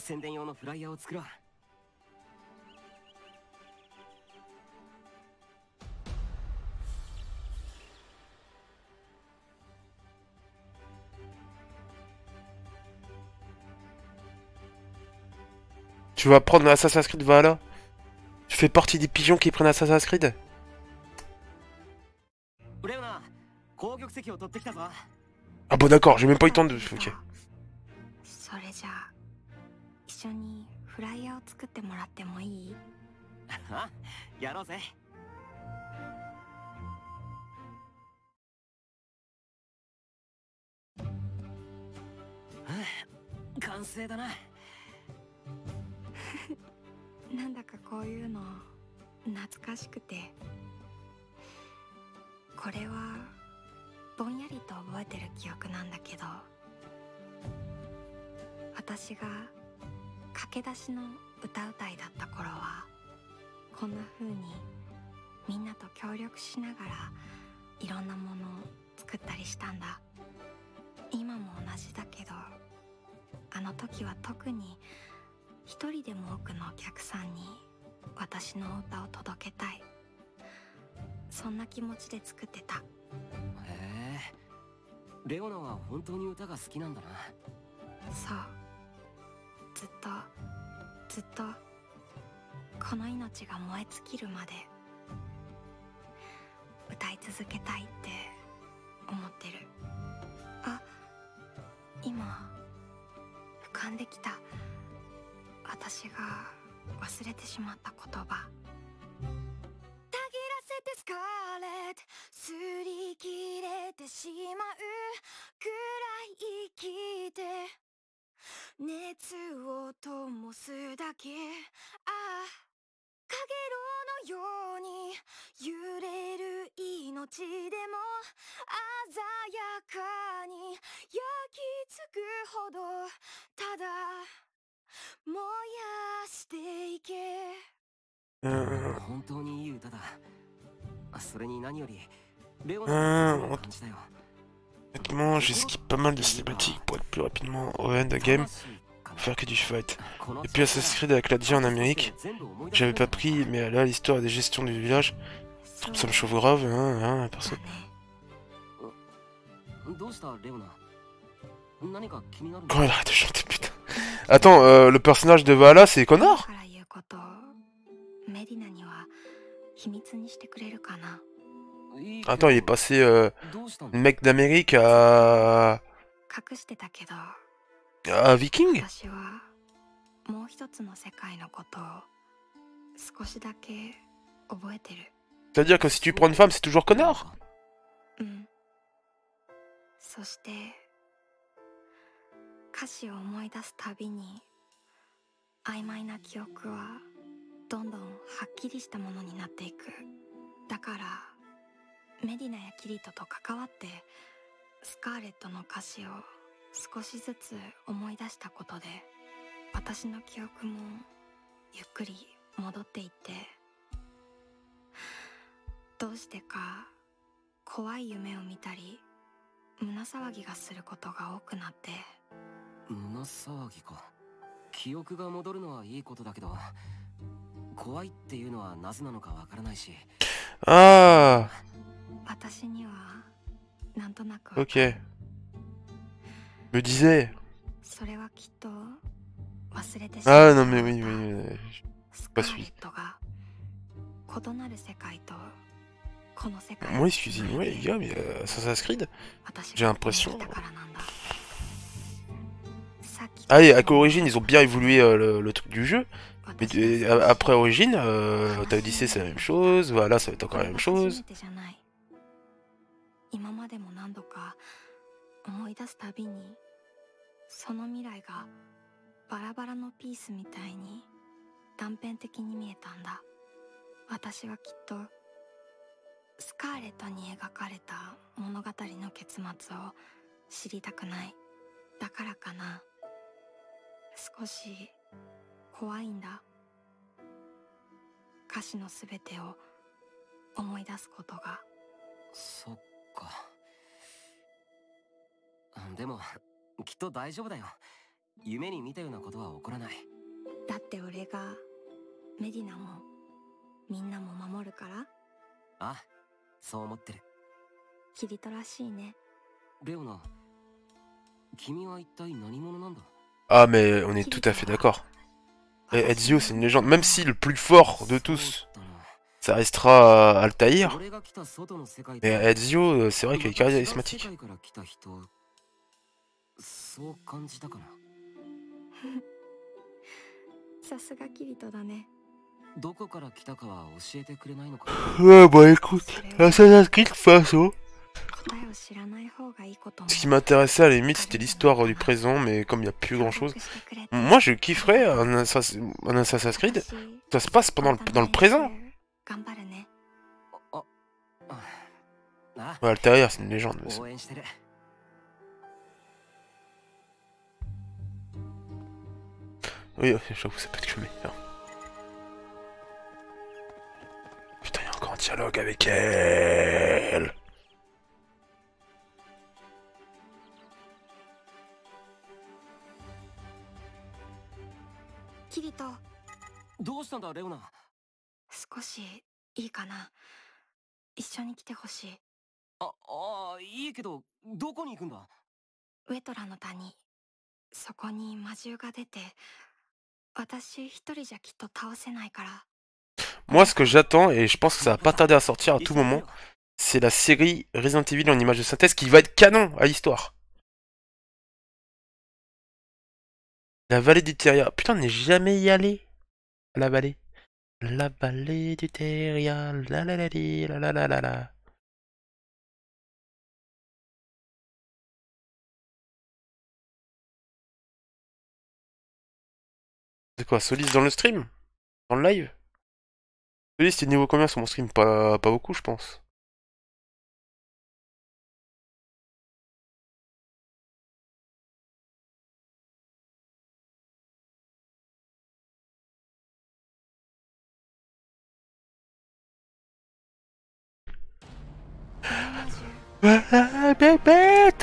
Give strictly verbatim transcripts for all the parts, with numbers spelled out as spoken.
宣伝用のフライヤーを作ろう。 Tu vas prendre Assassin's Creed Valhalla? Tu fais partie des pigeons qui prennent Assassin's Creed? Ah bon d'accord, j'ai même pas eu le temps de... Ok. それじゃあ一緒にフライヤーを作ってもらってもいい？ あ、やろうぜ。完成だな。 なんだかこういうの懐かしくて、これはぼんやりと覚えてる記憶なんだけど、私が駆け出しの歌うたいだった頃はこんな風にみんなと協力しながらいろんなものを作ったりしたんだ。今も同じだけど、あの時は特に一人でも多くのお客さんに私の歌を届けたい、そんな気持ちで作ってた。へえ、レオナは本当に歌が好きなんだな。 そう、ずっとずっとこの命が燃え尽きるまで歌い続けたいって思ってる。あ、今浮かんできた。私が忘れてしまった言葉。たぎらせてスカーレット、すり切れてしまうくらい生きて熱を灯すだけ。ああ、かげろうのように揺れる命でも鮮やかに焼き付くほどただ燃やしていけ。 本当にいい歌だ。それに何よりレオナの感じだよ。 Honnêtement, j'esquive pas mal de cinématiques pour être plus rapidement au end of game, faire que du fight. Et puis Assassin's Creed avec l'A D I en Amérique, j'avais pas pris, mais là l'histoire et des gestions du village, ça me chauffe grave, hein, hein, perso. Oh, elle arrête de chanter, putain. Attends, euh, le personnage de Valhalla, c'est Connor? Attends, il est passé euh, mec d'Amérique à... à Viking? C'est-à-dire que si tu prends une femme, c'est toujours Connor? そして歌詞を思い出すたびに曖昧な記憶はどんどんはっきりしたものになっていく。だからメディナやキリトと関わってスカーレットの歌詞を少しずつ思い出したことで、私の記憶もゆっくり戻っていって、どうしてか怖い夢を見たり胸騒ぎがすることが多くなって。 胸騒ぎか。記憶が戻るのはいいことだけど、怖いっていうのはなぜなのかわからないし。 ああ。 私にはなんとなく。 Ok. Me disais. それはきっと忘れてしまった。 Ah non mais oui, oui, oui. Pas suivi. Moi, excusez-moi les gars, mais euh, Assassin's Creed, j'ai l'impression... Ah et avec Origin, ils ont bien évolué euh, le, le truc du jeu. Mais euh, après Origin, euh, t'as Odyssey c'est la même chose, voilà, ça va être encore la même chose. 今までも何度か思い出すたびにその未来がバラバラのピースみたいに断片的に見えたんだ。私はきっとスカーレットに描かれた物語の結末を知りたくない。だからかな、少し怖いんだ。歌詞のすべてを思い出すことが。 そっか。でもきっと大丈夫だよ。 夢に見たようなことは起こらない。 だって俺がメディナもみんなも守るから。 あ、そう思ってる。 キリトらしいね。 レオナ、君は一体何者なんだ? Ah mais on est tout à fait d'accord. Et Ezio c'est une légende, même si le plus fort de tous, ça restera Altaïr. Mais Ezio, c'est vrai qu'il est charismatique. さすがキリトだね。 どこから来たかは教えてくれないのか? Ouais bah écoute, Assassin's Creed façon. 答えを知らない方がいいことも。 Ce qui m'intéressait à la limite c'était l'histoire du présent, mais comme il n'y a plus grand chose. Moi je kifferais un Assassin's, un Assassin's Creed, ça se passe pendant le, dans le présent. Ouais, Altaïr c'est une légende. Mais oui, j'avoue ça peut être que meilleur. Putain, il y a encore un dialogue avec elle. Kirito. どうしたんだレオナ? 少しいいかな? 一緒に来てほしい。 あ、ああ、いいけどどこに行くんだ? ウェトラの谷。そこに魔獣が出て、私一人じゃきっと倒せないから。 Moi ce que j'attends, et je pense que ça va pas tarder à sortir à tout moment, c'est la série Resident Evil en image de synthèse qui va être canon à l'histoire. La vallée du Teria. Putain, on n'est jamais y allé. À la vallée. La vallée du Teria. La la la la la la la la. C'est quoi, Solis dans le stream? Dans le live? Solis, t'es niveau combien sur mon stream? Pas, pas beaucoup, je pense. Voilà, bébête!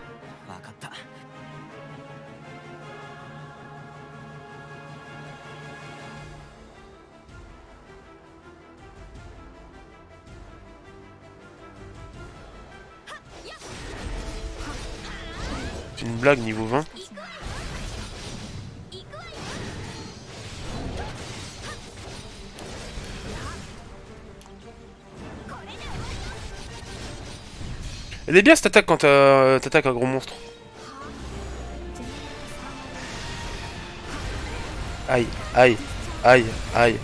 C'est une blague niveau vingt. Elle est bien cette attaque quand t'attaques un gros monstre. Aïe, aïe, aïe, aïe.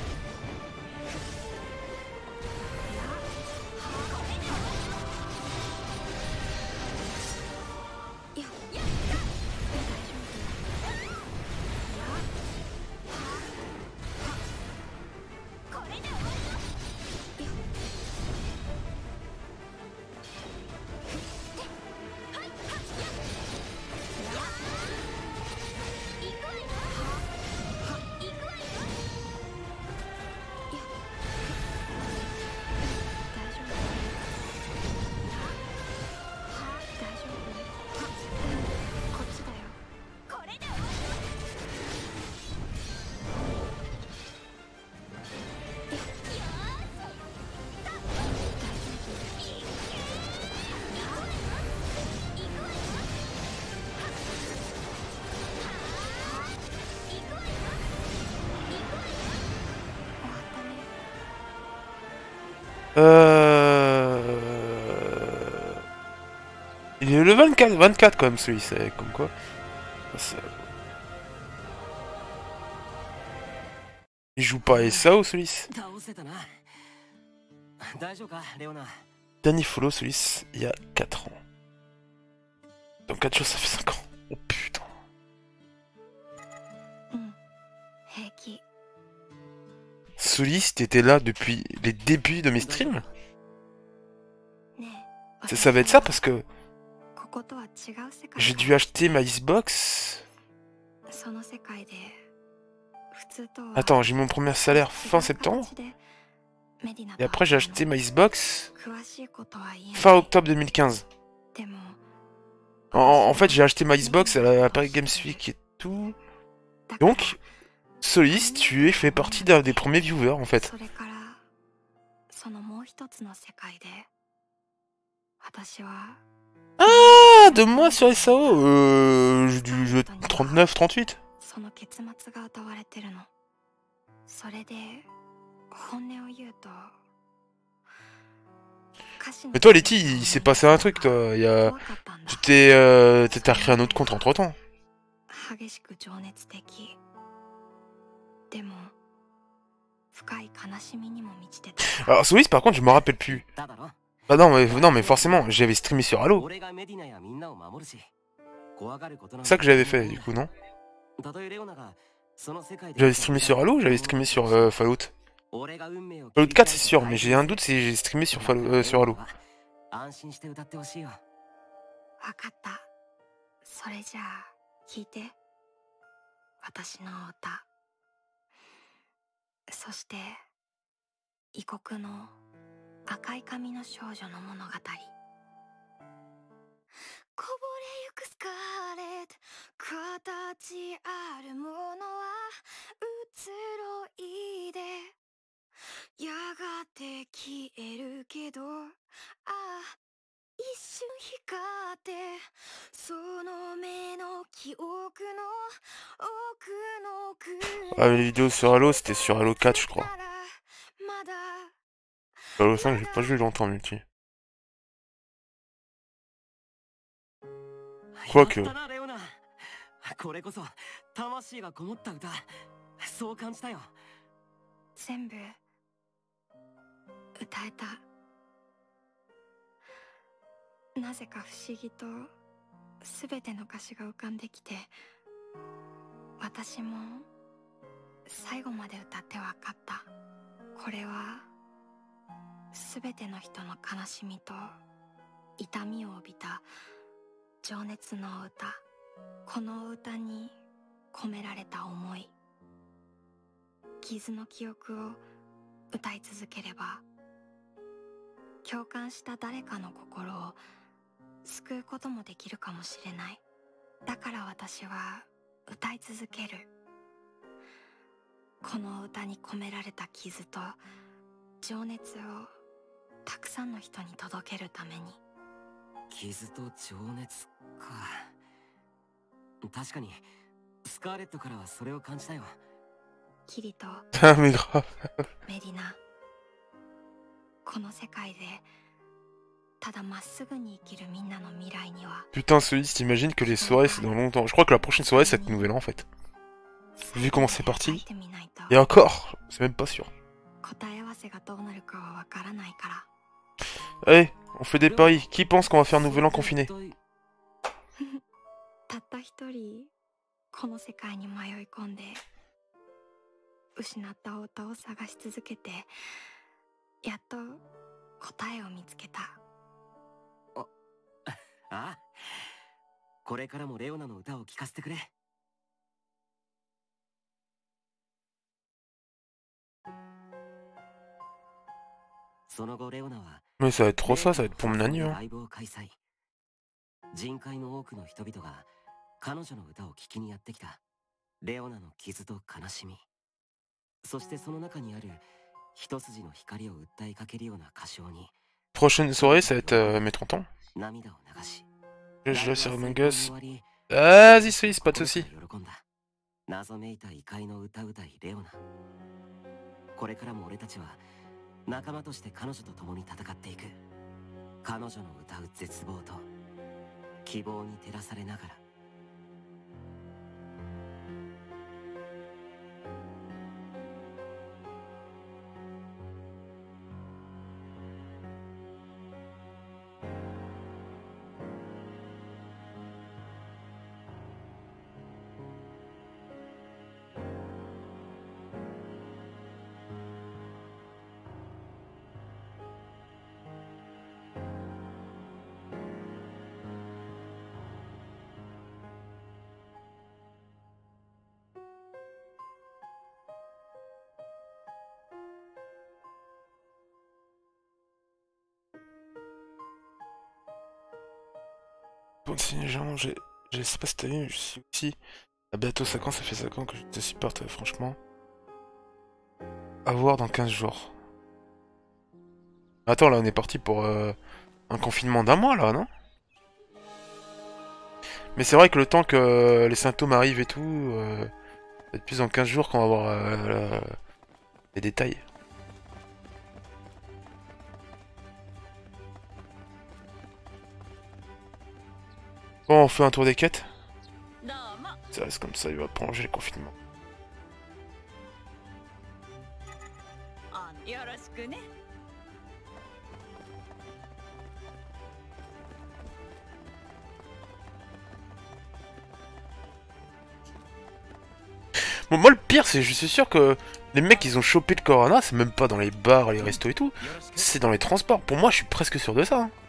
Euh... Il est le vingt-quatre, vingt-quatre quand même celui, c'est comme quoi. Il joue pas à S A O celui. Dernier follow celui il y a quatre ans. Dans quatre jours ça fait cinq ans. Oh putain. Solis, t'étais là depuis les débuts de mes streams? Ça, ça va être ça parce que j'ai dû acheter ma Xbox. Attends, j'ai eu mon premier salaire fin septembre. Et après j'ai acheté ma Xbox fin octobre deux mille quinze. En, en fait, j'ai acheté ma Xbox à la Paris Games Week et tout. Donc, Solis, tu es fait partie d'un des premiers viewers en fait. Ah, de moi sur S A O, euh, du jeu trente-neuf, trente-huit. Mais toi, Letty, il s'est passé un truc, toi. Il y a... Tu t'es euh, t'as recréé un autre compte entre temps. Alors, Solis, par contre, je me rappelle plus. Bah non, mais, non, mais forcément, j'avais streamé sur Halo. C'est ça que j'avais fait, du coup, non? J'avais streamé sur Halo ou j'avais streamé sur euh, Fallout? Fallout quatre, c'est sûr, mais j'ai un doute si j'ai streamé sur, Fallout, euh, sur Halo. わかった。それじゃあ聞いて。私の歌。そして異国の赤い髪の少女の物語。こぼれゆくスカーレット、形あるものは移ろいでやがて消えるけど、ああ一瞬光ってその目の記憶の奥の国。 Ah, les vidéos sur Halo, c'était sur Halo quatre, je crois. Halo cinq, j'ai pas joué longtemps en multi. Quoique. これこそ魂がこもった歌、そう感じたよ。 全部歌えた。なぜか不思議と全ての歌詞が浮かんできて、私も最後まで歌って分かった。これは全ての人の悲しみと痛みを帯びた情熱の歌。この歌に込められた思い、傷の記憶を歌い続ければ、共感した誰かの心を救うこともできるかもしれない。だから私は歌い続ける。この歌に込められた傷と情熱をたくさんの人に届けるために。 傷と情熱か。確かにスカーレットからはそれを感じたよ。 キリと Mais grave. メリナ、この世界でただまっすぐに生きるみんなの未来には。 Putain, Solis, t'imagines que les soirées c'est dans longtemps. Je crois que la prochaine soirée c'est cette nouvelle an en fait. Vu comment c'est parti. Et encore, c'est même pas sûr. Allez, on fait des paris. Qui pense qu'on va faire nouvel an confiné? たった一人この世界に迷い込んで失った太田を探し続けて、やっと答えを見つけた。 ああ、これからもレオナの歌を聴かせてくれ。その後レオナは Mais ça va être trop ça, ça va être pour mon anniversaire. ライブを開催。人海の多くの人々が彼女の歌を聴きにやってきた。レオナの傷と悲しみ、そしてその中にある一筋の光を訴えかけるような歌唱に。 Prochaine soirée, ça va être euh, mes trente ans. 涙を流し、 Je laisse sur Among Us. Vas-y, Solis, pas de soucis. 謎めいた異界の歌うたいレオナ。これからも俺たちは仲間として彼女と共に戦っていく。彼女の歌う絶望と希望に照らされながら。 Bon, si les gens, j'ai, je sais pas cette année, je suis aussi à bientôt cinq ans, ça fait cinq ans que je te supporte, franchement. À voir dans quinze jours. Attends, là, on est parti pour euh, un confinement d'un mois, là, non? Mais c'est vrai que le temps que les symptômes arrivent et tout, euh, ça va être plus dans quinze jours qu'on va voir euh, les détails. Bon, on fait un tour des quêtes. Ça reste comme ça, il va prolonger le confinement. Bon, moi, le pire, c'est je suis sûr que les mecs, ils ont chopé le corona, c'est même pas dans les bars, les restos et tout, c'est dans les transports. Pour moi, je suis presque sûr de ça. Hein.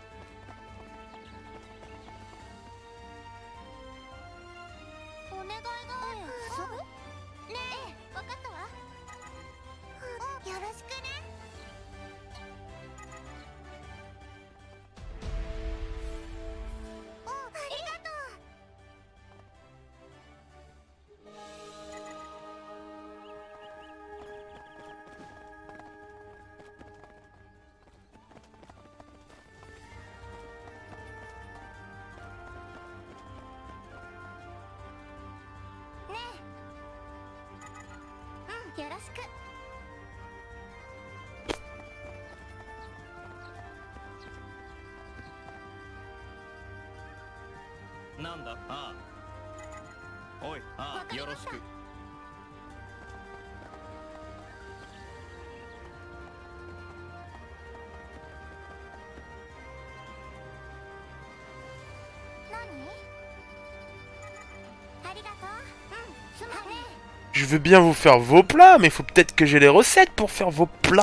Je veux bien vous faire vos plats, mais il faut peut-être que j'ai les recettes pour faire vos plats.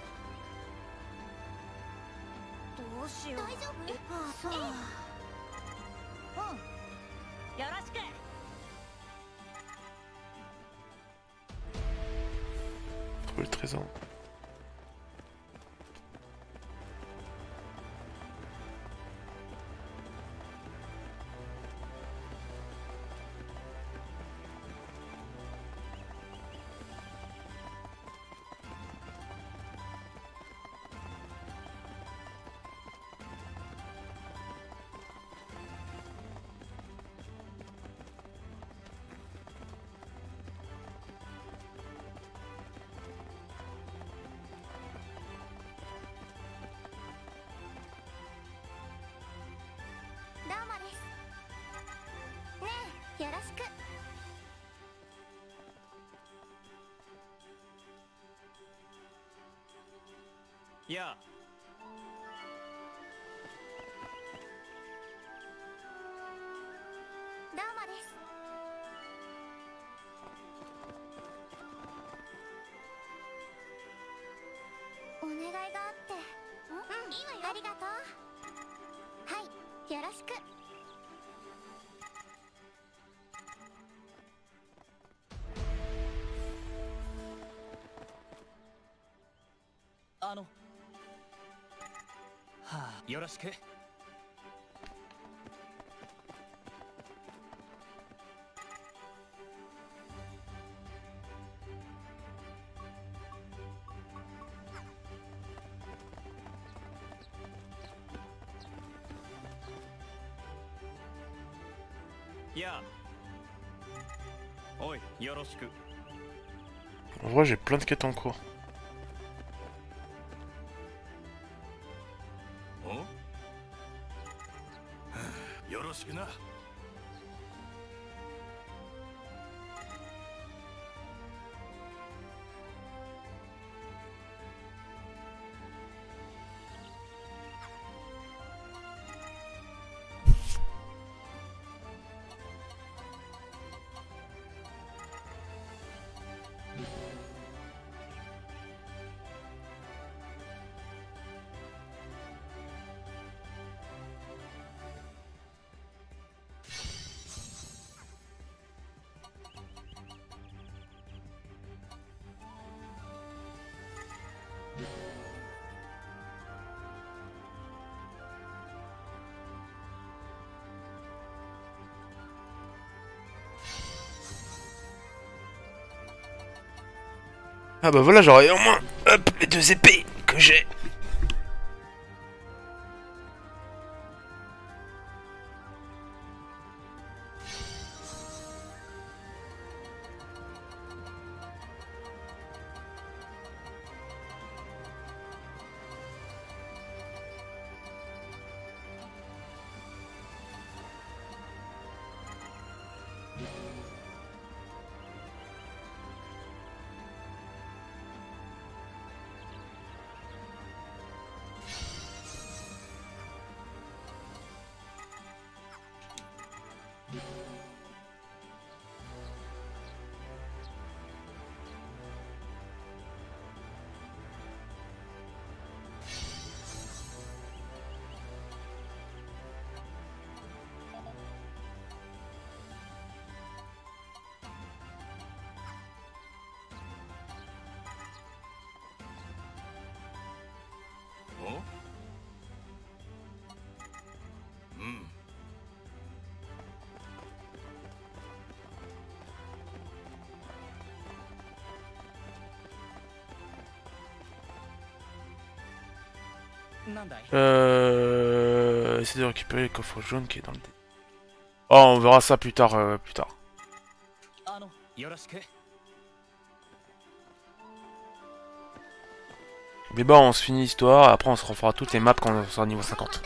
Trouver le trésor. Yeah. Ano. はあ、よろしく。やあ。おい、よろしく。 En vrai, j'ai plein de quêtes en cours. よろしくな。 Ah bah voilà, j'aurais au moins, hop, les deux épées que j'ai. Euh... Essayer de récupérer le coffre jaune qui est dans le dé. Oh, on verra ça plus tard, euh, plus tard. Mais bon, on se finit l'histoire, après on se refera toutes les maps quand on sera niveau cinquante.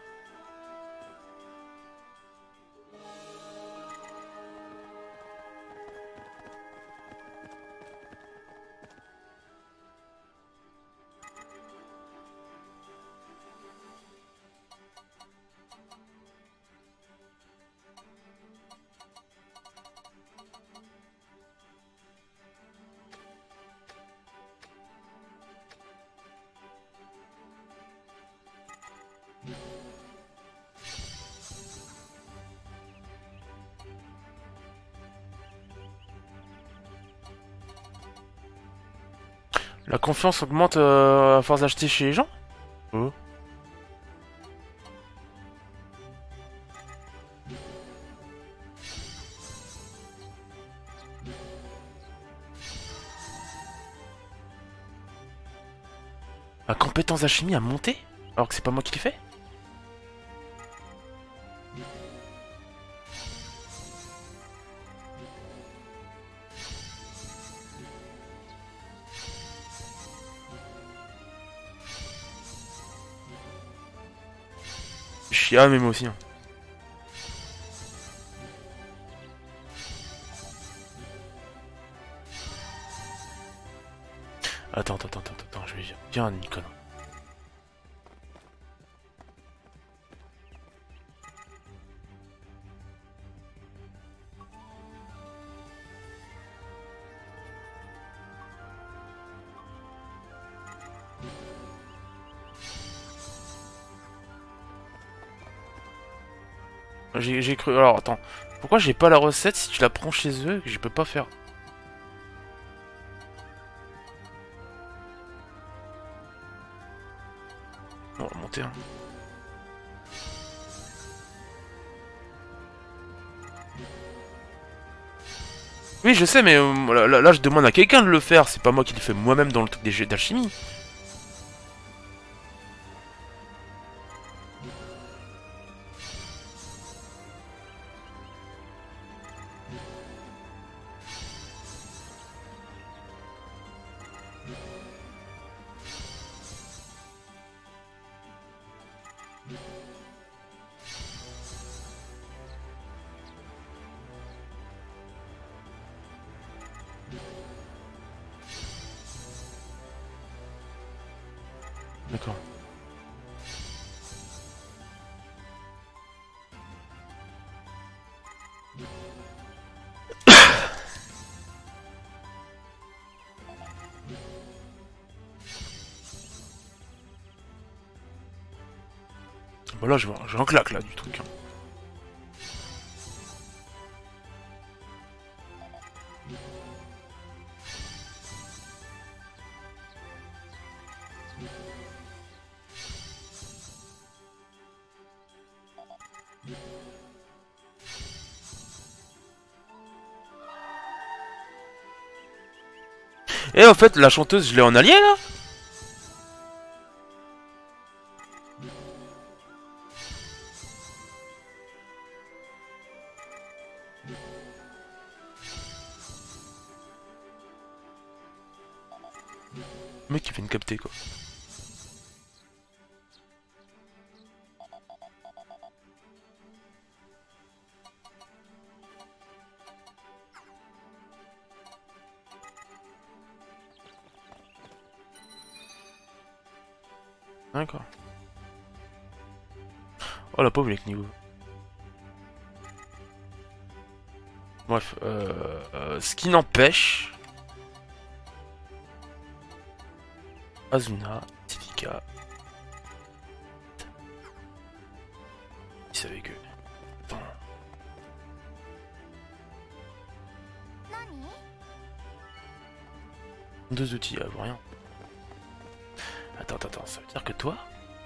La confiance augmente euh, à force d'acheter chez les gens? Oh. Ma compétence d'alchimie a monté? Alors que c'est pas moi qui l'ai fait? Chia, mais moi aussi. Hein. Attends, attends, attends, attends, attends, je vais bien une conne. J'ai cru... Alors, attends. Pourquoi j'ai pas la recette si tu la prends chez eux et que je peux pas faire? On va monter, hein. Oui, je sais, mais euh, là, là, là, je demande à quelqu'un de le faire. C'est pas moi qui le fais moi-même dans le truc des jeux d'alchimie. D'accord. Bon là, j'ai un claque là du truc. Hein. Et en fait, la chanteuse, je l'ai en allié là. Le mec il vient de capter quoi. D'accord. Oh la pauvre avec niveau. Bref, euh, euh, ce qui n'empêche... Azuna, Tifika... Ils savaient que... Attends. Deux outils, ah, rien. Attends, attends, attends, ça veut dire que toi...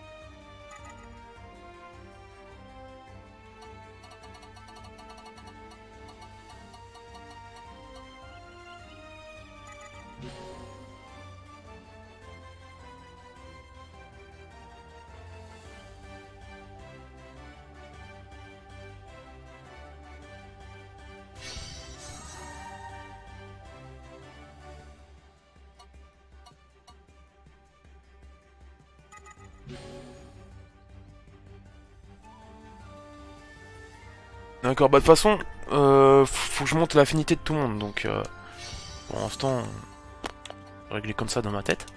D'accord, bah de toute façon, euh, faut que je monte l'affinité de tout le monde, donc euh, pour l'instant, régler comme ça dans ma tête.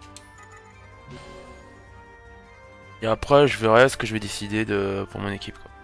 Et après, je verrai ce que je vais décider de pour mon équipe, quoi.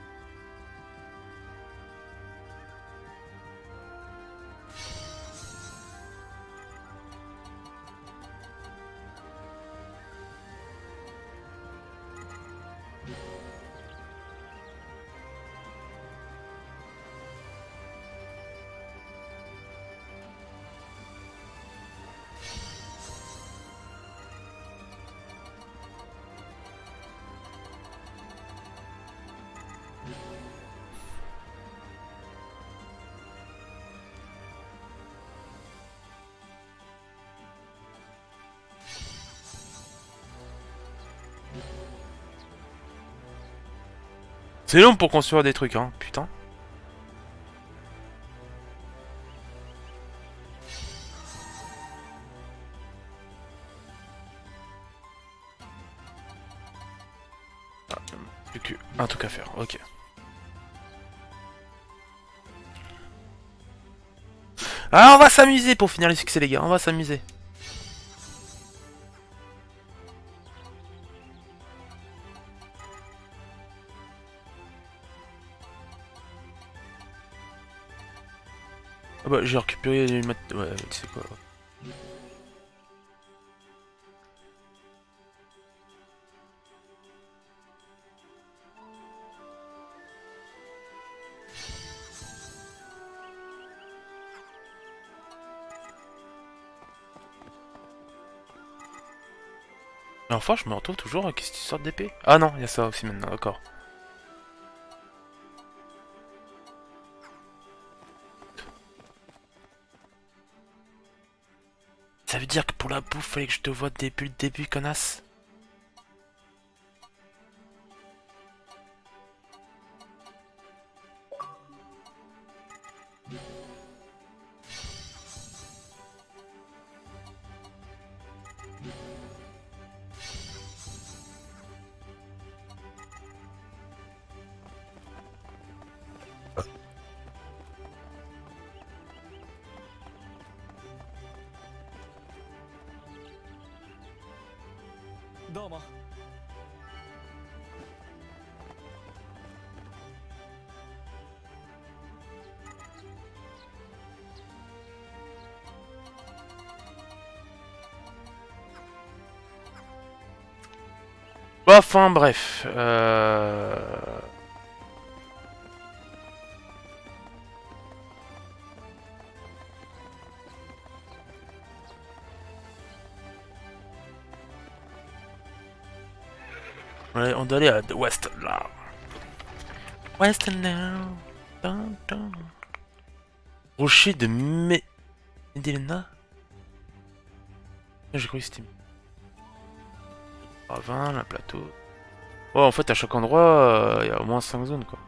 C'est long pour construire des trucs, hein, putain. Ah, plus qu'un truc à faire, ok. Ah, on va s'amuser pour finir les succès, les gars, on va s'amuser. Ah bah j'ai récupéré les mat... Ouais, tu sais quoi. Mais enfin je me retrouve toujours avec cette sorte d'épée. Ah non, il y a ça aussi maintenant, d'accord. Ça veut dire que pour la bouffe, fallait que je te voie depuis le début, connasse. Enfin bref. Euh... Ouais, on doit aller à West là. West now. Dun, dun. Rocher de Medina. J'ai cru Steam. Ah, vingt, la plateau. Oh, en fait, à chaque endroit, il euh, y a au moins cinq zones, quoi.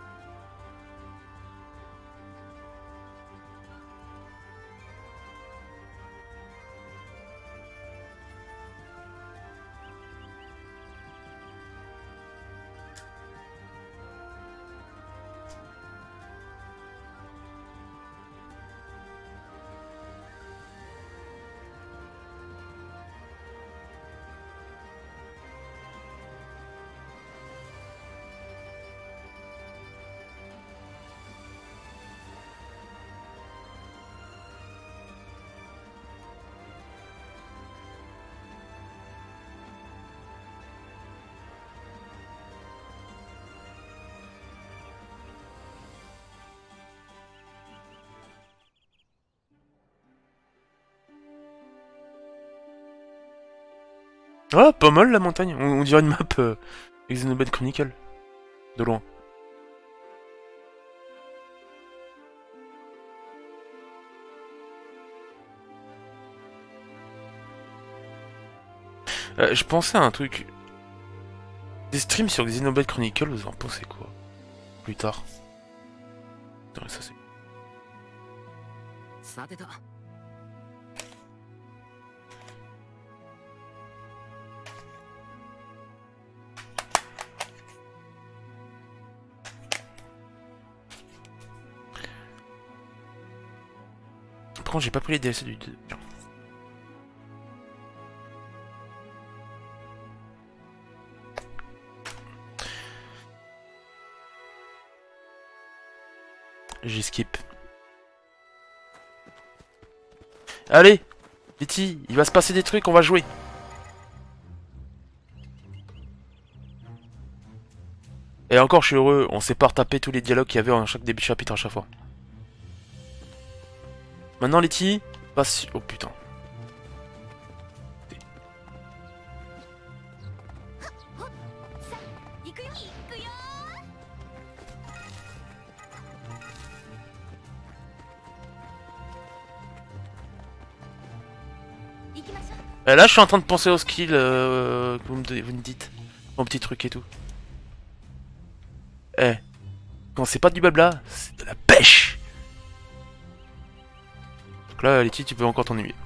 Ah, pas mal la montagne. On, on dirait une map euh, Xenoblade Chronicle. De loin. Euh, je pensais à un truc. Des streams sur Xenoblade Chronicle, vous en pensez quoi? Plus tard. Non, ça c'est... Par contre, j'ai pas pris les D L C du deux. J'ai skip. Allez, Letty, il va se passer des trucs, on va jouer. Et encore, je suis heureux, on s'est pas retapé tous les dialogues qu'il y avait en chaque début de chapitre à chaque fois. Maintenant, Letty, passe... Oh putain. Et là, je suis en train de penser au skill euh, que vous me, vous me dites. Mon petit truc et tout. Eh. Quand c'est pas du blabla, c'est de la pêche. Donc là, Letty, tu peux encore t'ennuyer.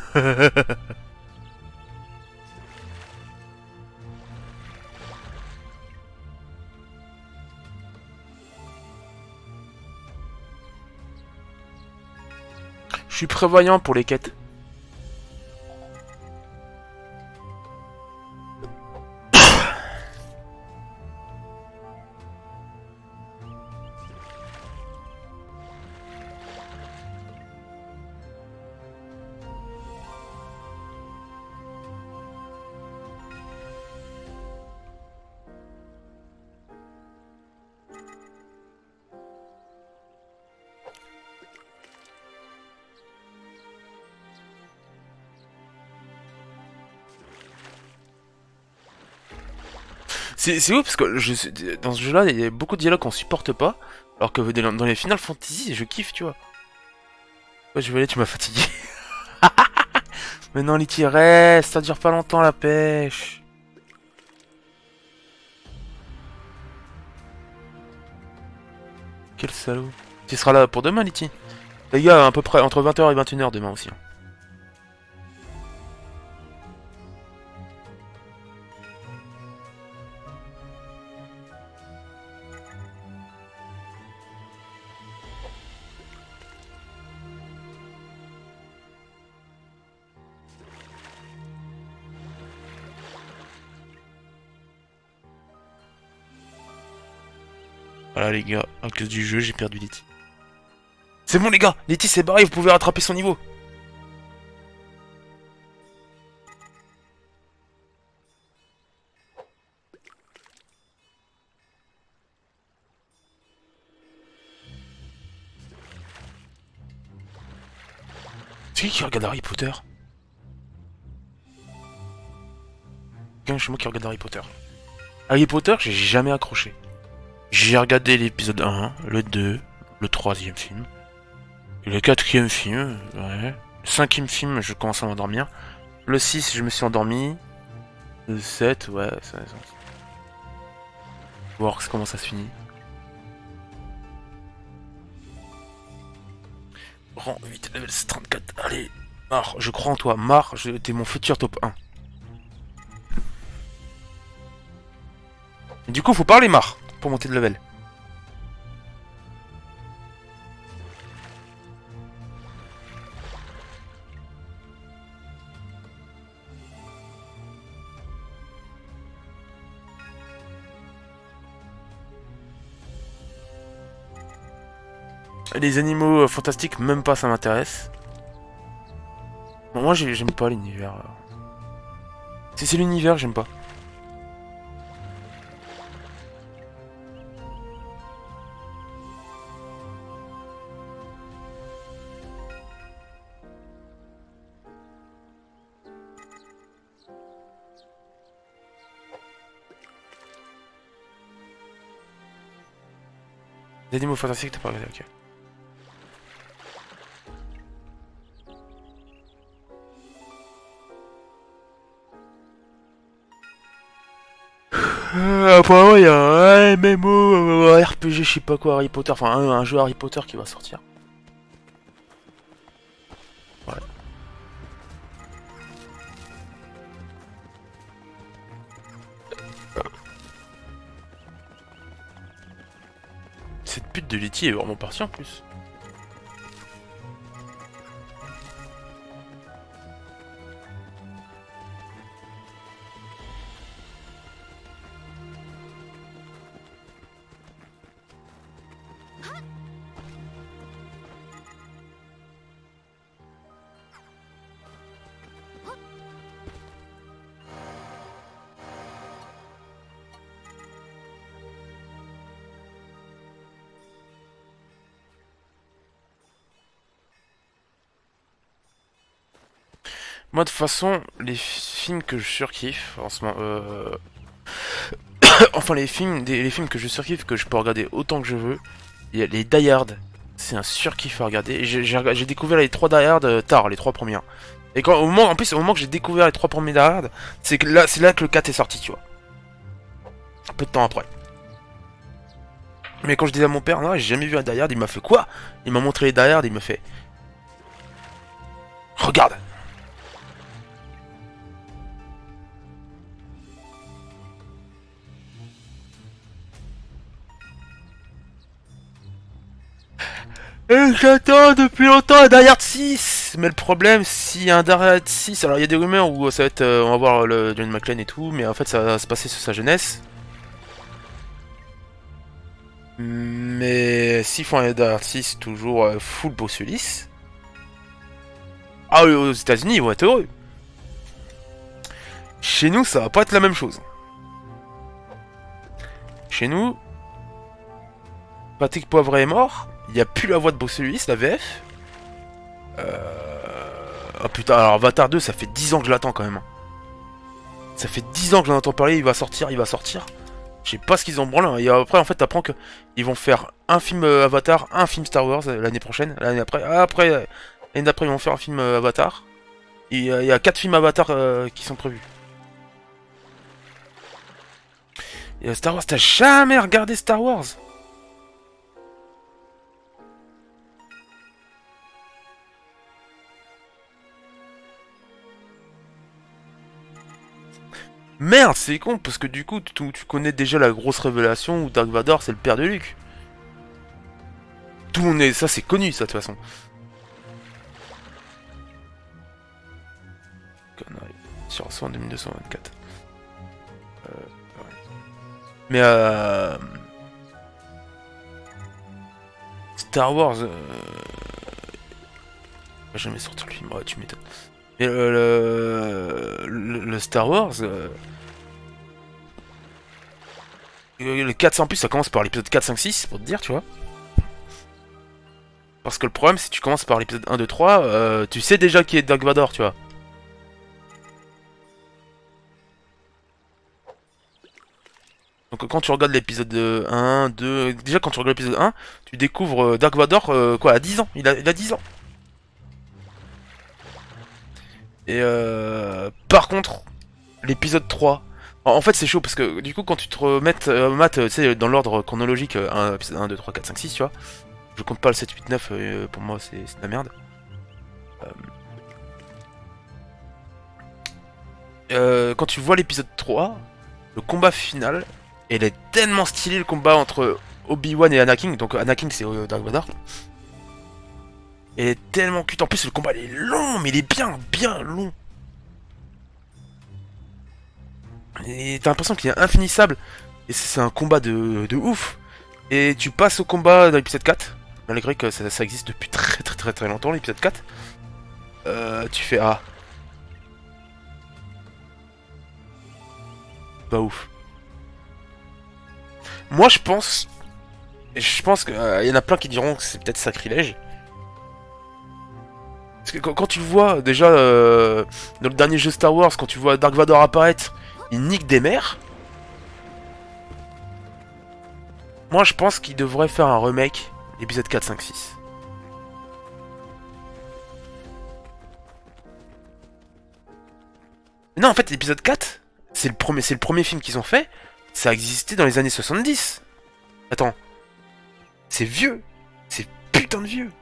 Je suis prévoyant pour les quêtes. C'est ouf parce que je, dans ce jeu-là, il y a beaucoup de dialogues qu'on supporte pas, alors que dans les Final Fantasy, je kiffe, tu vois. Ouais, je vais aller, tu m'as fatigué. Mais non, Letty, reste, ça dure pas longtemps la pêche. Quel salaud. Tu seras là pour demain, Letty. Les gars, à peu près entre vingt heures et vingt et une heures demain aussi. Hein. Voilà les gars, à cause du jeu, j'ai perdu Letty. C'est bon les gars, Letty s'est barré, vous pouvez rattraper son niveau. C'est qui qui regarde Harry Potter? Quelqu'un chez moi qui regarde Harry Potter. Harry Potter, j'ai jamais accroché. J'ai regardé l'épisode un, le deux, le troisième film, le quatrième film, ouais. Le cinquième film, je commence à m'endormir. Le six, je me suis endormi. Le sept, ouais, ça... ça... voir comment ça se finit. Rang huit, level trente-quatre. Allez, Mar, je crois en toi. Mar, je... t'es mon futur top un. Et du coup, faut parler Mar pour monter de level. Les animaux euh, fantastiques, même pas, ça m'intéresse. Bon, moi, j'aime pas l'univers. Si c'est l'univers, j'aime pas. Les animaux fantastiques, t'as pas regardé, ok. Euh, apparemment il y a un M M O, un R P G, je sais pas quoi, Harry Potter, enfin un, un jeu Harry Potter qui va sortir. Ouais. Cette pute de Letty est vraiment partie en plus. Moi de toute façon, les films que je surkiffe en ce moment, euh... enfin les films, des, les films que je surkiffe, que je peux regarder autant que je veux, il y a les Die Hard, c'est un surkiff à regarder. J'ai découvert les trois Die Hard euh, tard, les trois premières. Et quand, au moment, en plus, au moment que j'ai découvert les trois premiers Die Hard, c'est que là, c'est là que le quatre est sorti, tu vois. Un peu de temps après. Mais quand je disais à mon père, non, j'ai jamais vu un Die Hard, il m'a fait quoi? Il m'a montré les Die Hard, il me fait, regarde. Et j'attends depuis longtemps un Die Hard six. Mais le problème, s'il y a un Die Hard six, alors il y a des rumeurs où ça va être, euh, on va voir le John McClane et tout, mais en fait ça va se passer sur sa jeunesse. Mais s'ils font un Die Hard six toujours euh, full Bruce Willis, ah oui, aux États-Unis ils vont être heureux. Chez nous, ça va pas être la même chose. Chez nous, Patrick Poivret est mort. Il n'y a plus la voix de Bruce Willis, la V F. Euh... Ah putain, alors Avatar deux, ça fait dix ans que je l'attends quand même. Ça fait dix ans que j'en entends parler, il va sortir, il va sortir. Je sais pas ce qu'ils ont branlé. Et après, en fait, t'apprends que ils vont faire un film euh, Avatar, un film Star Wars euh, l'année prochaine. L'année après, après l'année d'après, ils vont faire un film euh, Avatar. Il y, y a quatre films Avatar euh, qui sont prévus. Et euh, Star Wars, t'as jamais regardé Star Wars? Merde, c'est con, parce que du coup, tu, tu connais déjà la grosse révélation où Dark Vador, c'est le père de Luke. Tout le monde est... Ça, c'est connu, ça, de toute façon. Connerie. Sur cent, deux mille deux cent vingt-quatre. Euh, ouais. Mais, euh... Star Wars... Euh... Jamais sorti le film, ouais, tu m'étonnes. Mais le, le, le Star Wars... Euh... Le quatre cents en plus, ça commence par l'épisode quatre, cinq, six, pour te dire, tu vois. Parce que le problème, si tu commences par l'épisode un, deux, trois, euh, tu sais déjà qui est Dark Vador, tu vois. Donc quand tu regardes l'épisode un, deux... Déjà, quand tu regardes l'épisode un, tu découvres Dark Vador, euh, quoi, à dix ans. Il a, il a dix ans. Et euh, par contre, l'épisode trois... En, en fait, c'est chaud parce que du coup, quand tu te remets, euh, Matt, tu sais, dans l'ordre chronologique, euh, un, épisode un, deux, trois, quatre, cinq, six, tu vois. Je compte pas le sept, huit, neuf, euh, pour moi, c'est de la merde. Euh, euh, quand tu vois l'épisode trois, le combat final, il est tellement stylé, le combat entre Obi-Wan et Anakin. Donc Anakin, c'est euh, Dark Vador. Il est tellement cute. En plus, le combat, il est long, mais il est bien, bien long. Et t'as l'impression qu'il est infinissable. Et c'est un combat de, de ouf. Et tu passes au combat dans l'épisode quatre. Malgré que ça, ça existe depuis très très très très longtemps, l'épisode quatre. Euh, tu fais ah. Pas ouf. Moi je pense. Je pense qu'il euh, y en a plein qui diront que c'est peut-être sacrilège. Parce que quand, quand tu vois déjà euh, dans le dernier jeu Star Wars, quand tu vois Dark Vador apparaître, il nique des mers. Moi je pense qu'il devrait faire un remake épisode quatre, cinq, six. Non, en fait l'épisode quatre, c'est le premier, c'est le premier film qu'ils ont fait. Ça a existé dans les années soixante-dix. Attends. C'est vieux. C'est putain de vieux.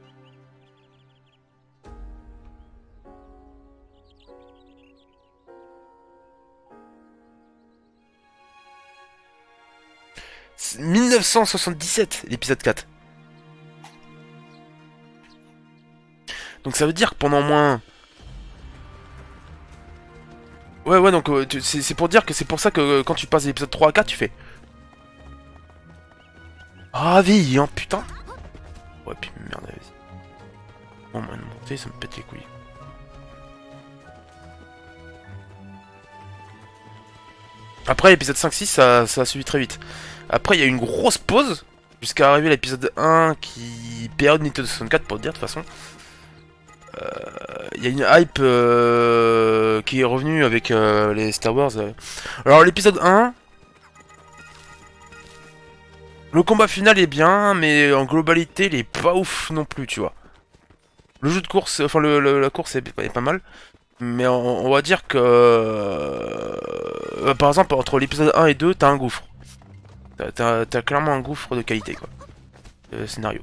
mille neuf cent soixante-dix-sept, l'épisode quatre. Donc ça veut dire que pendant moins... Ouais, ouais, donc euh, c'est pour dire que c'est pour ça que euh, quand tu passes l'épisode trois à quatre, tu fais... Ah, vie, hein, putain. Ouais, puis merde, vas-y. Bon, moi, de monter, ça me pète les couilles. Après, l'épisode cinq six, ça, ça a suivi très vite. Après, il y a eu une grosse pause, jusqu'à arriver à l'épisode un, qui... période Nintendo soixante-quatre, pour te dire, de toute façon. Il euh, y a une hype euh, qui est revenue avec euh, les Star Wars. Euh. Alors, l'épisode un... Le combat final est bien, mais en globalité, il est pas ouf non plus, tu vois. Le jeu de course, enfin, le, le, la course est, est pas mal. Mais on, on va dire que... Euh, par exemple, entre l'épisode un et deux, t'as un gouffre. T'as clairement un gouffre de qualité, quoi. De scénario.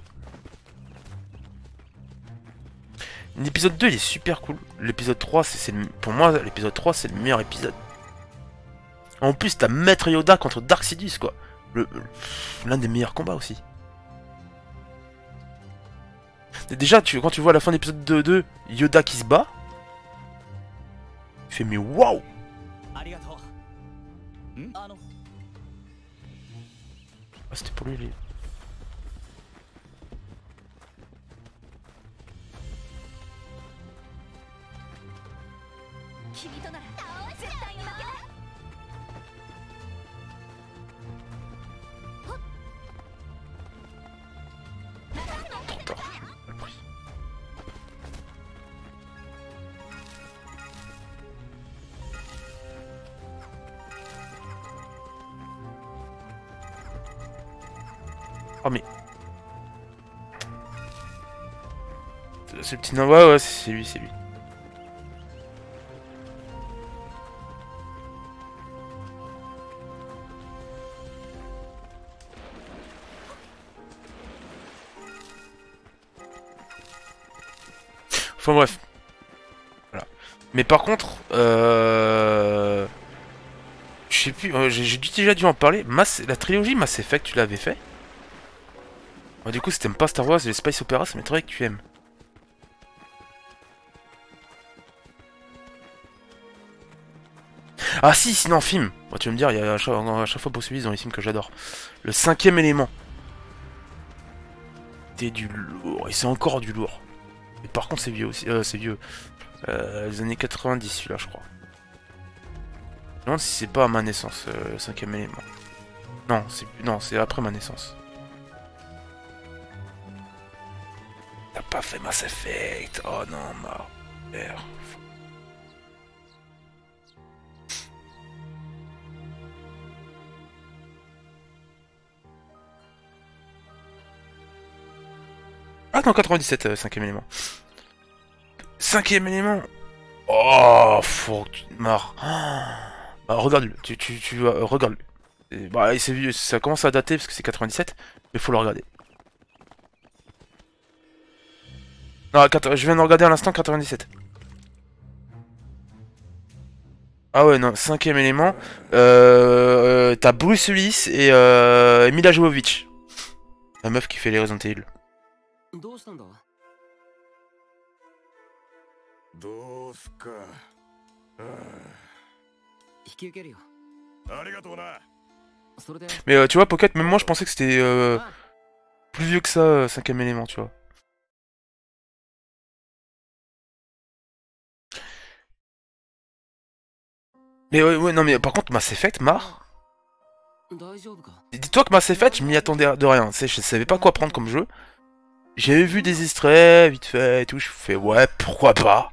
L'épisode deux, il est super cool. L'épisode trois, c'est pour moi, l'épisode trois, c'est le meilleur épisode. En plus, t'as Maître Yoda contre Dark Sidious, quoi. L'un des meilleurs combats aussi. Et déjà, tu, quand tu vois à la fin de l'épisode deux, Yoda qui se bat, tu fais mais waouh! Ah, c'était pour lui, lui. Trop tard, j'ai mal pris. Oh mais... C'est le petit nain, ouais ouais c'est lui, c'est lui. Enfin bref. Voilà. Mais par contre, euh... je sais plus, euh, j'ai déjà dû en parler. Mass... La trilogie Mass Effect, tu l'avais fait? Bon, du coup, si t'aimes pas Star Wars et les Space Opera, ça m'étonnerait que tu aimes. Ah si, sinon film. Bon, tu vas me dire, il y a à chaque, à chaque fois possibilité dans les films que j'adore. Le cinquième élément. C'est du lourd, et c'est encore du lourd. Et par contre, c'est vieux aussi. Euh, c'est vieux. Euh, les années quatre-vingt-dix, celui-là, je crois. Je me demande si c'est pas à ma naissance, euh, le cinquième élément. Non, c'est non, c'est après ma naissance. T'as pas fait Mass Effect. Oh non, ma mère. Ah non, quatre-vingt-dix-sept, euh, cinquième élément. Cinquième élément. Oh, faut que tu te marres. Bah, regarde-le, tu, tu, tu euh, regarde-le. Bah, c'est vieux, ça commence à dater parce que c'est quatre-vingt-dix-sept, mais faut le regarder. Non, je viens de regarder à l'instant quatre-vingt-dix-sept. Ah ouais, non, cinquième élément. Euh, euh, T'as Bruce Willis et euh, Mila Jovovich. La meuf qui fait les Resident Evil. どうしたんだ？ どうすか。 引き受けるよ。 ありがとうな。 それで。 Mais euh, tu vois, Pocket, même moi je pensais que c'était euh, plus vieux que ça, euh, cinquième élément, tu vois. Mais ouais, ouais, non, mais par contre, Mass Effect, marre. Dis-toi que Mass Effect, je m'y attendais de rien. Tu sais, je savais pas quoi prendre comme jeu. J'avais vu des extraits, vite fait et tout. Je fais, ouais, pourquoi pas.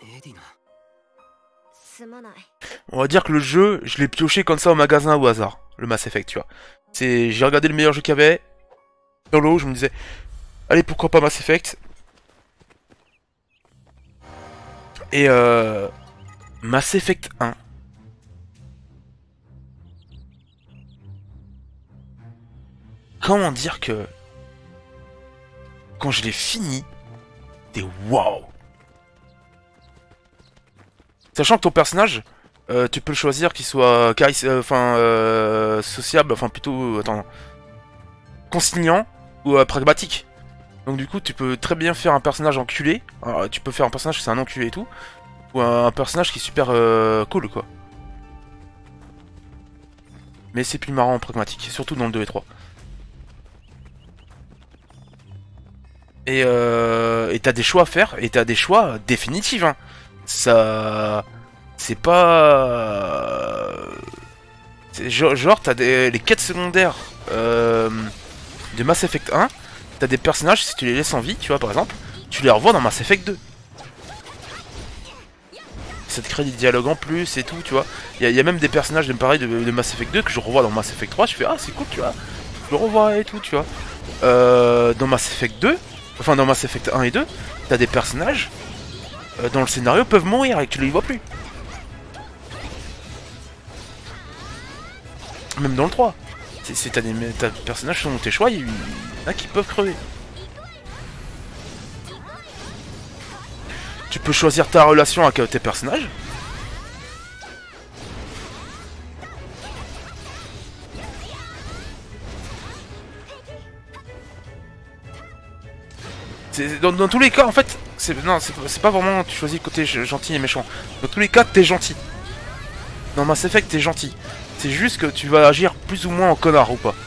On va dire que le jeu, je l'ai pioché comme ça au magasin au hasard. Le Mass Effect, tu vois. C'est, j'ai regardé le meilleur jeu qu'il y avait. Sur l'eau, je me disais, allez, pourquoi pas Mass Effect. Et euh, Mass Effect un. Comment dire que quand je l'ai fini, t'es waouh. Sachant que ton personnage, euh, tu peux le choisir qu'il soit charis euh, enfin euh, sociable, enfin plutôt attends, conciliant ou euh, pragmatique. Donc du coup, tu peux très bien faire un personnage enculé. Alors, tu peux faire un personnage qui c'est un enculé et tout, ou un, un personnage qui est super euh, cool quoi. Mais c'est plus marrant en pragmatique, surtout dans le deux et trois. Et euh, et t'as des choix à faire, et t'as des choix définitifs, hein. Ça... C'est pas... Genre, genre t'as des... les quêtes secondaires euh, de Mass Effect un, t'as des personnages, si tu les laisses en vie, tu vois, par exemple, tu les revois dans Mass Effect deux. Ça te crée des dialogues en plus et tout, tu vois. Il y, y a même des personnages de, pareil, de, de Mass Effect deux que je revois dans Mass Effect trois, je fais, ah, c'est cool, tu vois. Je le revois et tout, tu vois. Euh, dans Mass Effect deux... Enfin, dans Mass Effect un et deux, t'as des personnages euh, dans le scénario peuvent mourir et que tu les vois plus. Même dans le trois. C'est t'as des, des personnages selon tes choix, il y en a qui peuvent crever. Tu peux choisir ta relation avec tes personnages. Dans, dans tous les cas, en fait, non, c'est pas vraiment tu choisis le côté gentil et méchant. Dans tous les cas, t'es gentil. Dans Mass Effect, t'es gentil. C'est juste que tu vas agir plus ou moins en connard ou pas.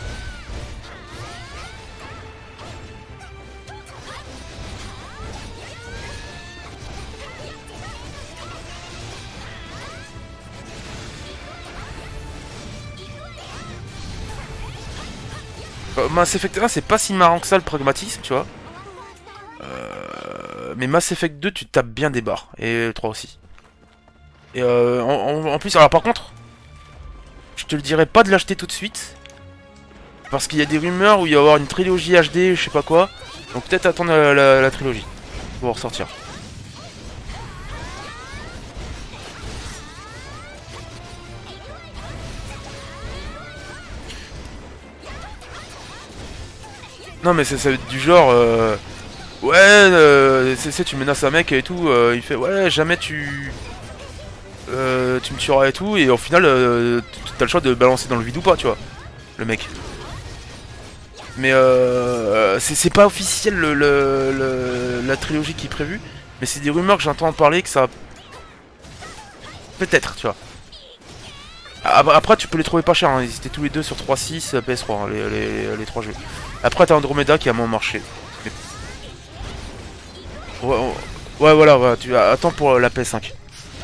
Euh, Mass Effect un, c'est pas si marrant que ça le pragmatisme, tu vois. Euh, mais Mass Effect deux, tu tapes bien des barres. Et le trois aussi. Et euh, en, en, en plus, alors par contre, je te le dirais pas de l'acheter tout de suite. Parce qu'il y a des rumeurs où il va y avoir une trilogie H D, je sais pas quoi. Donc peut-être attendre la, la, la trilogie pour ressortir. Non mais ça va être du genre... Euh... Ouais, euh, c'est tu menaces un mec et tout, euh, il fait ouais jamais tu euh, tu me tueras et tout, et au final euh, t'as le choix de balancer dans le vide ou pas, tu vois, le mec. Mais euh, c'est pas officiel le, le, le, la trilogie qui est prévue, mais c'est des rumeurs que j'entends parler que ça peut-être, tu vois. Après tu peux les trouver pas cher, hein. Ils étaient tous les deux sur trois six P S trois, hein, les, les, les trois jeux. Après t'as Andromeda qui a moins marché. Mais... Ouais, ouais, voilà, ouais, tu attends pour la P S cinq.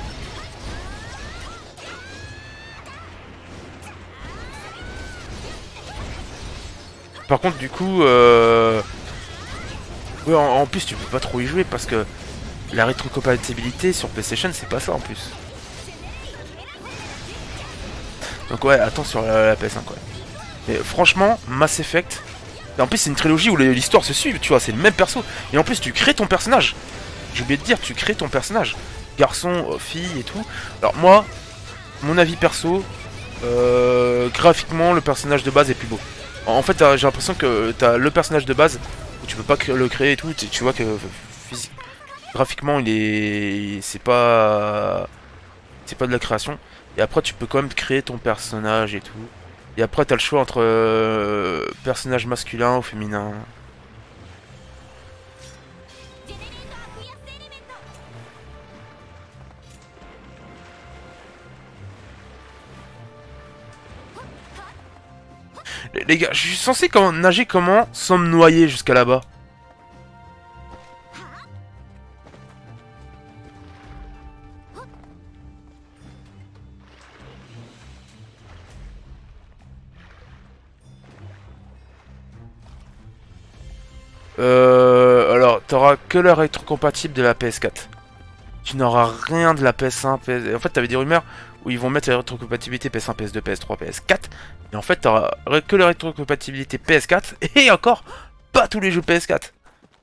Par contre, du coup, euh... ouais, en, en plus, tu peux pas trop y jouer parce que la rétrocompatibilité sur PlayStation, c'est pas ça en plus. Donc ouais, attends sur la, la P S cinq, ouais. Mais franchement, Mass Effect... Et en plus c'est une trilogie où l'histoire se suit, tu vois, c'est le même perso. Et en plus tu crées ton personnage. J'ai oublié de dire, tu crées ton personnage. garçon, euh, fille et tout. Alors moi, mon avis perso, euh, graphiquement le personnage de base est plus beau. En, en fait j'ai l'impression que t'as le personnage de base, où tu peux pas le créer et tout, tu, tu vois que physique, graphiquement il est... c'est pas... c'est pas de la création. Et après tu peux quand même créer ton personnage et tout. Et après t'as le choix entre euh, personnage masculin ou féminin. Les, les gars, je suis censé comment, nager comment sans me noyer jusqu'à là-bas? Euh, alors, t'auras que la rétrocompatible de la P S quatre. Tu n'auras rien de la P S un, P S... En fait, t'avais des rumeurs où ils vont mettre la rétrocompatibilité P S un, P S deux, P S trois, P S quatre. Et en fait, t'auras que la rétrocompatibilité P S quatre. Et encore, pas tous les jeux P S quatre.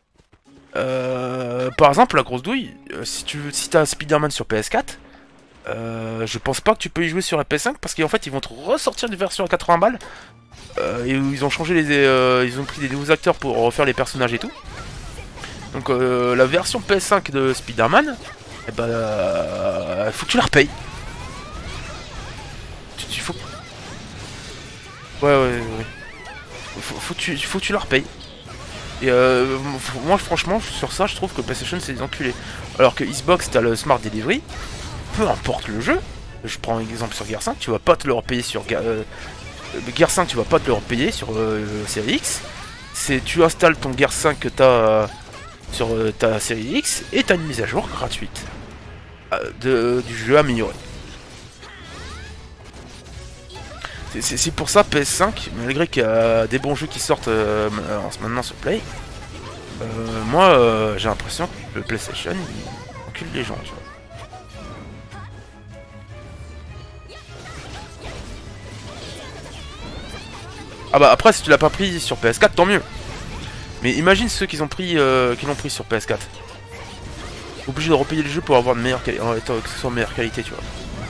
Euh, par exemple, la grosse douille, euh, si tu veux, si t'as Spider-Man sur P S quatre, euh, je pense pas que tu peux y jouer sur la P S cinq parce qu'en fait, ils vont te ressortir une version à quatre-vingts balles. Euh, et où ils ont changé les... Euh, ils ont pris des nouveaux acteurs pour refaire les personnages et tout. Donc euh, la version P S cinq de Spider-Man, eh ben, euh, faut que tu la repayes. Tu, tu faut... Ouais, ouais, ouais. Faut, faut, que tu, faut que tu la repayes. Et euh, moi, franchement, sur ça, je trouve que PlayStation, c'est des enculés. Alors que Xbox, t'as le Smart Delivery. Peu importe le jeu. Je prends un exemple sur Gear cinq, tu vas pas te le repayer sur... Euh, Gear cinq, tu vas pas te le repayer sur euh, série X. C'est tu installes ton Gear cinq que t'as euh, sur euh, ta série X et t'as une mise à jour gratuite euh, de, du jeu amélioré. C'est pour ça P S cinq, malgré qu'il y a des bons jeux qui sortent euh, maintenant sur Play, euh, moi euh, j'ai l'impression que le PlayStation il encule les gens. Tu vois. Ah bah après si tu l'as pas pris sur P S quatre tant mieux. Mais imagine ceux qui ont pris euh, qui l'ont pris sur P S quatre. Obligé de repayer le jeu pour avoir de meilleure qualité, que ce soit de meilleure qualité, tu vois.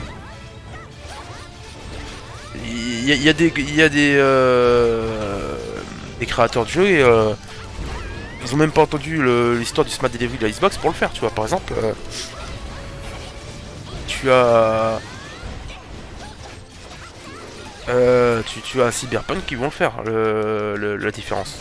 Il y, y a des il y a des euh, des créateurs de jeux et euh, ils ont même pas entendu l'histoire du Smart Delivery de la Xbox pour le faire, tu vois. Par exemple, euh, tu as Euh, tu, tu as Cyberpunk qui vont le faire, le, le, la différence.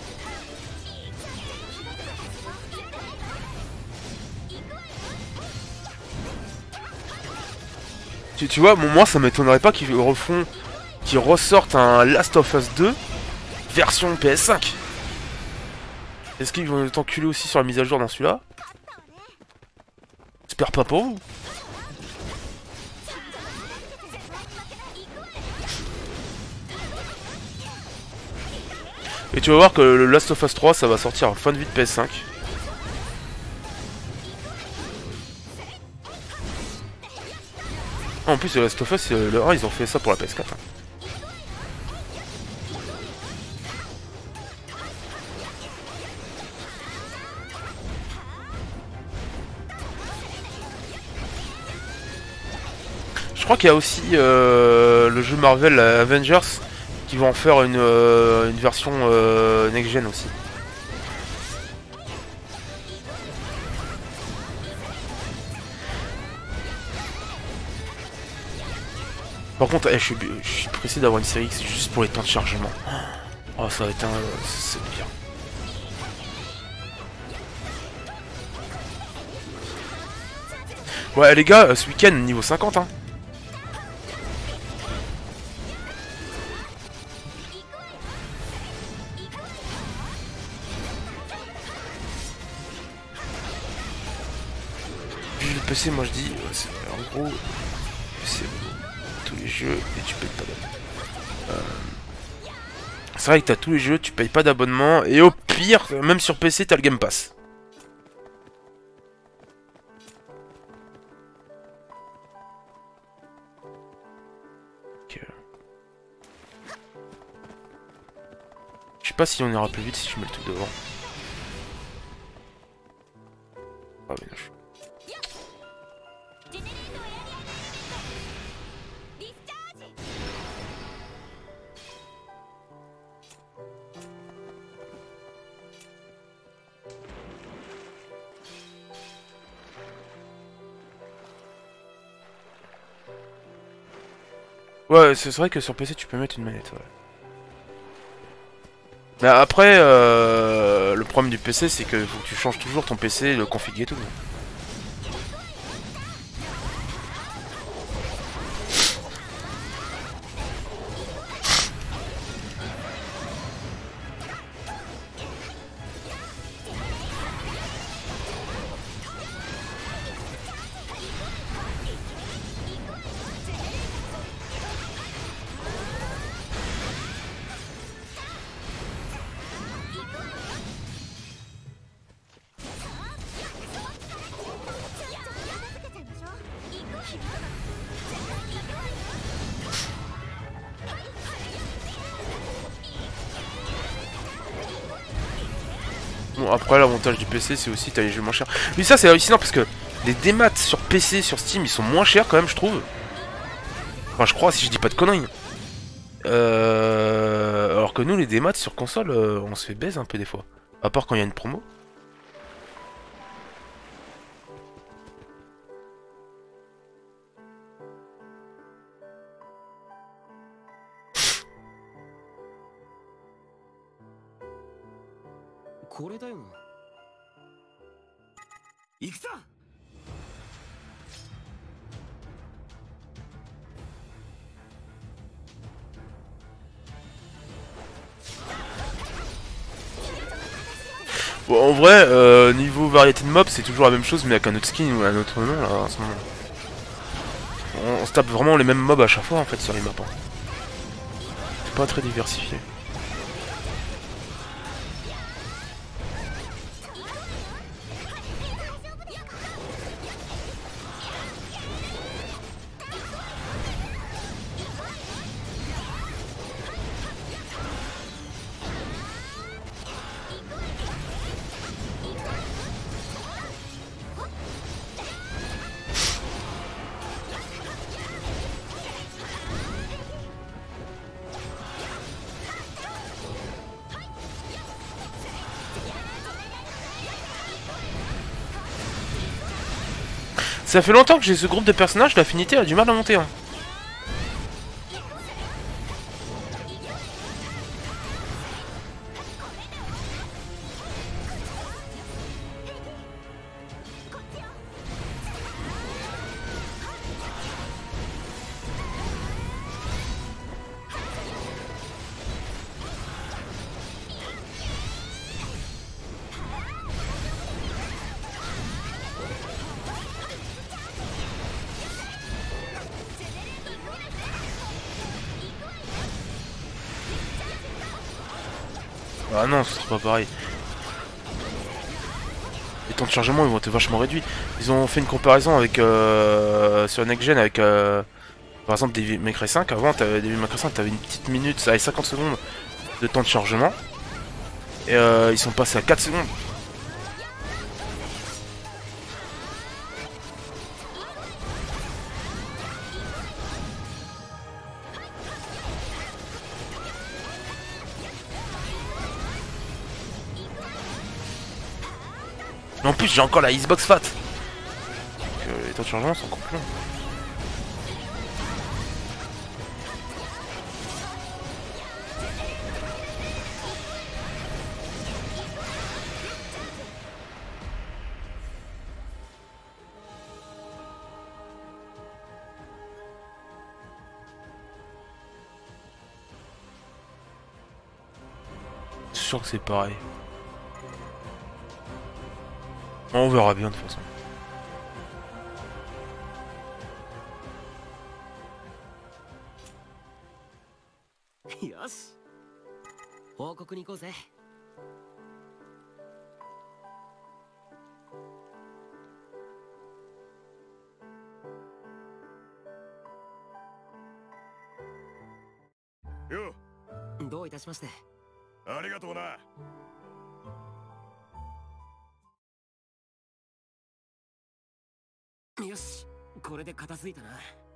Tu, tu vois, bon, moi ça m'étonnerait pas qu'ils refont, qu'ils ressortent un Last of Us deux version P S cinq. Est-ce qu'ils vont t'enculer aussi sur la mise à jour dans celui-là? J'espère pas pour vous. Et tu vas voir que le Last of Us trois ça va sortir en fin de vie de P S cinq. En plus le Last of Us le un ils ont fait ça pour la P S quatre. Je crois qu'il y a aussi euh, le jeu Marvel Avengers qui vont en faire une, euh, une version euh, next-gen aussi. Par contre, eh, je, suis, je suis pressé d'avoir une série X juste pour les temps de chargement. Oh, ça va être un... c'est bien. Ouais, les gars, ce week-end, niveau cinquante, hein. P C, moi je dis, en gros, c'est tous les jeux et tu payes pas d'abonnement. Euh, c'est vrai que t'as tous les jeux, tu payes pas d'abonnement et au pire, même sur P C, t'as le Game Pass. Okay. Je sais pas si on ira plus vite si je mets le tout devant. Ah oui, non, je... Ouais, c'est vrai que sur P C tu peux mettre une manette, ouais. Mais après, euh, le problème du P C, c'est que faut que tu changes toujours ton P C, le config et tout. Bon, après, l'avantage du P C, c'est aussi t'as les jeux moins chers. Oui, ça, c'est hallucinant parce que les démats sur P C, sur Steam, ils sont moins chers quand même, je trouve. Enfin, je crois, si je dis pas de conneries. Euh... Alors que nous, les démats sur console, euh, on se fait baise un peu des fois. À part quand il y a une promo. Bon, en vrai, euh, niveau variété de mobs, c'est toujours la même chose, mais avec un autre skin ou un autre nom là en ce moment. On, on se tape vraiment les mêmes mobs à chaque fois en fait sur les maps. Hein. C'est pas très diversifié. Ça fait longtemps que j'ai ce groupe de personnages, l'affinité a du mal à monter. Hein. Ah non, ce sera pas pareil. Les temps de chargement ils vont être vachement réduits. Ils ont fait une comparaison avec euh, sur Next Gen avec euh, par exemple Devil May Cry cinq. Avant, Devil May Cry cinq, t'avais une petite minute, ça avait cinquante secondes de temps de chargement. Et euh, ils sont passés à quatre secondes. Mais en plus j'ai encore la Xbox Fat. Donc euh, les temps de chargement sont encore plus longs. C'est sûr que c'est pareil. On verra bien de toute façon. Yo, どういたしまして。 ありがとうな。 よし、これで片付いたな。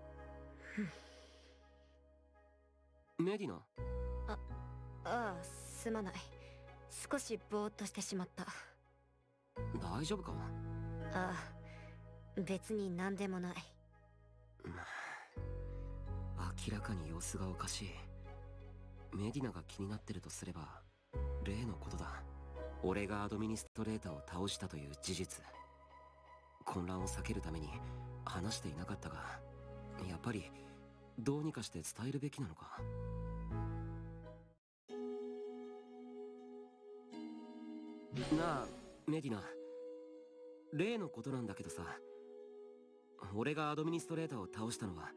メディナ。 あ、ああ、すまない。少しぼーっとしてしまった。 大丈夫か？ ああ、別に何でもない。 明らかに様子がおかしい。メディナが気になってるとすれば例のことだ。俺がアドミニストレーターを倒したという事実。混乱を避けるために話していなかったが、やっぱりどうにかして伝えるべきなのか。なあメディナ、例のことなんだけどさ、俺がアドミニストレーターを倒したのは。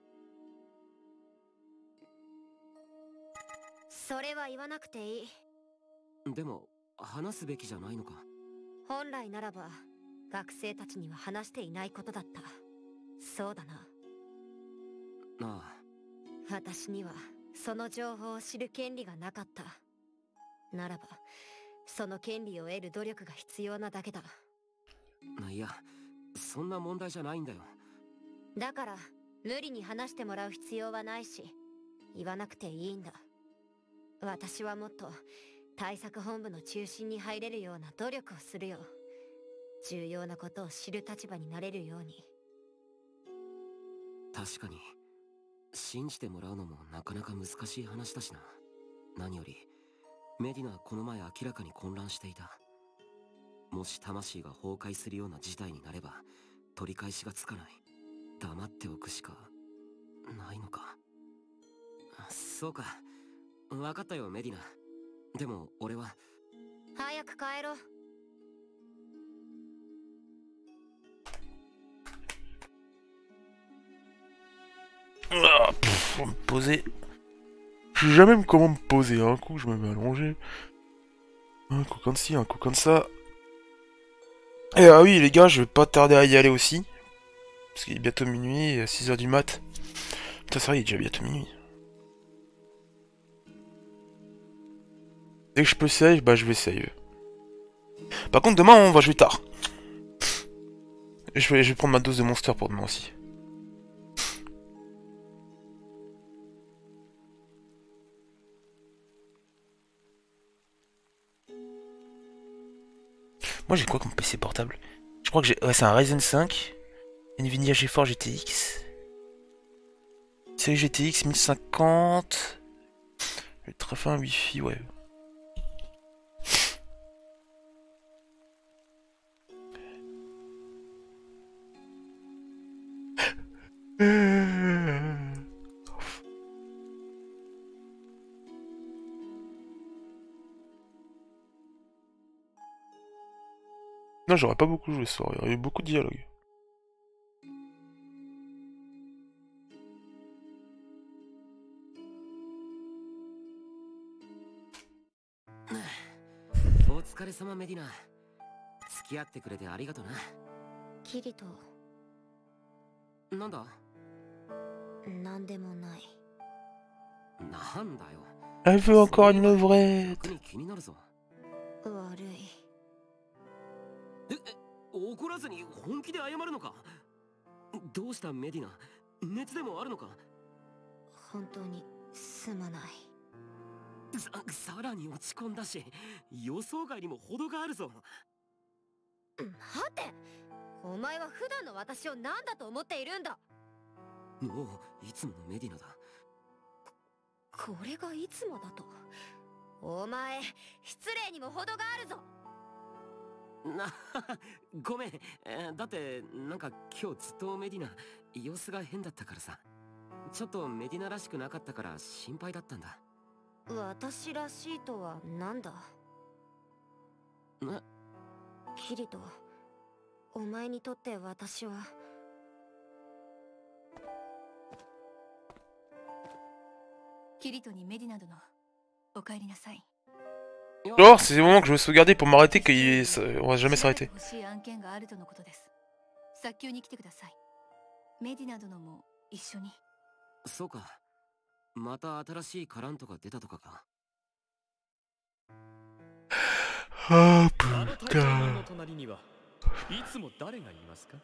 それは言わなくていい。 でも話すべきじゃないのか。 本来ならば学生たちには話していないことだった。そうだな。 なあ、 私にはその情報を知る権利がなかった。ならばその権利を得る努力が必要なだけだ。 いや、そんな問題じゃないんだよ。 だから無理に話してもらう必要はないし、言わなくていいんだ。私はもっと対策本部の中心に入れるような努力をするよ。重要なことを知る立場になれるように。 確かに信じてもらうのもなかなか難しい話だしな。何よりメディナはこの前明らかに混乱していた。もし魂が崩壊するような事態になれば取り返しがつかない。黙っておくしかないのか。そうか、分かったよメディナ。でも俺は。 早く帰ろう。 Ah, pff, faut me poser. Je sais jamais comment me poser. Un coup, je me mets allongé. Un coup comme ci, un coup comme ça. Et ah oui, les gars, je vais pas tarder à y aller aussi. Parce qu'il est bientôt minuit, six heures du mat. Putain, c'est vrai, il est déjà bientôt minuit. Dès que je peux save, bah je vais save. Par contre, demain, on va jouer tard. Je vais, je vais prendre ma dose de monster pour demain aussi. Moi j'ai quoi comme P C portable? Je crois que j'ai... Ouais, c'est un Ryzen cinq. Nvidia GeForce G T X. Série G T X mille cinquante. Ultra fin Wi-Fi, ouais. Non, j'aurais pas beaucoup joué ce soir, il y aurait eu beaucoup de dialogues. Elle veut encore une levrette. 怒らずに本気で謝るのか。どうしたメディナ、熱でもあるのか。 本当にすまない。 さ、さらに落ち込んだし、予想外にも程があるぞ。 待て、お前は普段の私を何だと思っているんだ。 もういつものメディナだ。 これがいつもだと。お前失礼にも程があるぞ。 なごめん、えー、だってなんか今日ずっとメディナ様子が変だったからさ。ちょっとメディナらしくなかったから心配だったんだ。 私らしいとはなんだ。 え、 キリト、お前にとって私は。 キリトにメディナ殿、お帰りなさい。 Oh, c'est le moment que je me suis gardé pour m'arrêter, qu'on va jamais s'arrêter. 早急に来てください。メディナ殿も一緒に。 そうか。また新しいカラントが出たとかか。 あー、プター。 の隣にはいつも誰がいますか？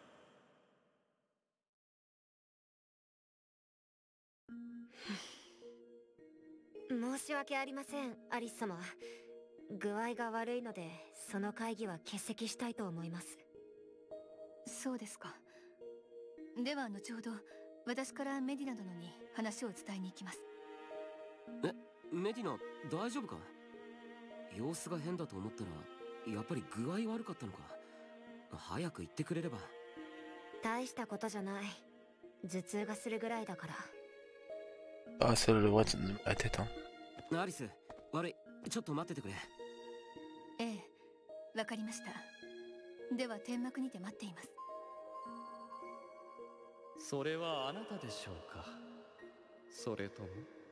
申し訳ありません、アリス様。具合が悪いので、その会議は欠席したいと思います。 そうですか。では後ほど私からメディナ殿に話を伝えに行きます。 え、メディナ大丈夫か？様子が変だと思ったらやっぱり具合悪かったのか。早く言ってくれれば。 大したことじゃない。頭痛がするぐらいだから。 Ah, c'est le droit de la tête, hein. アリス、悪い、ちょっと待っててくれ。 ええ、わかりました。では天幕にて待っています。 それはあなたでしょうか、それとも。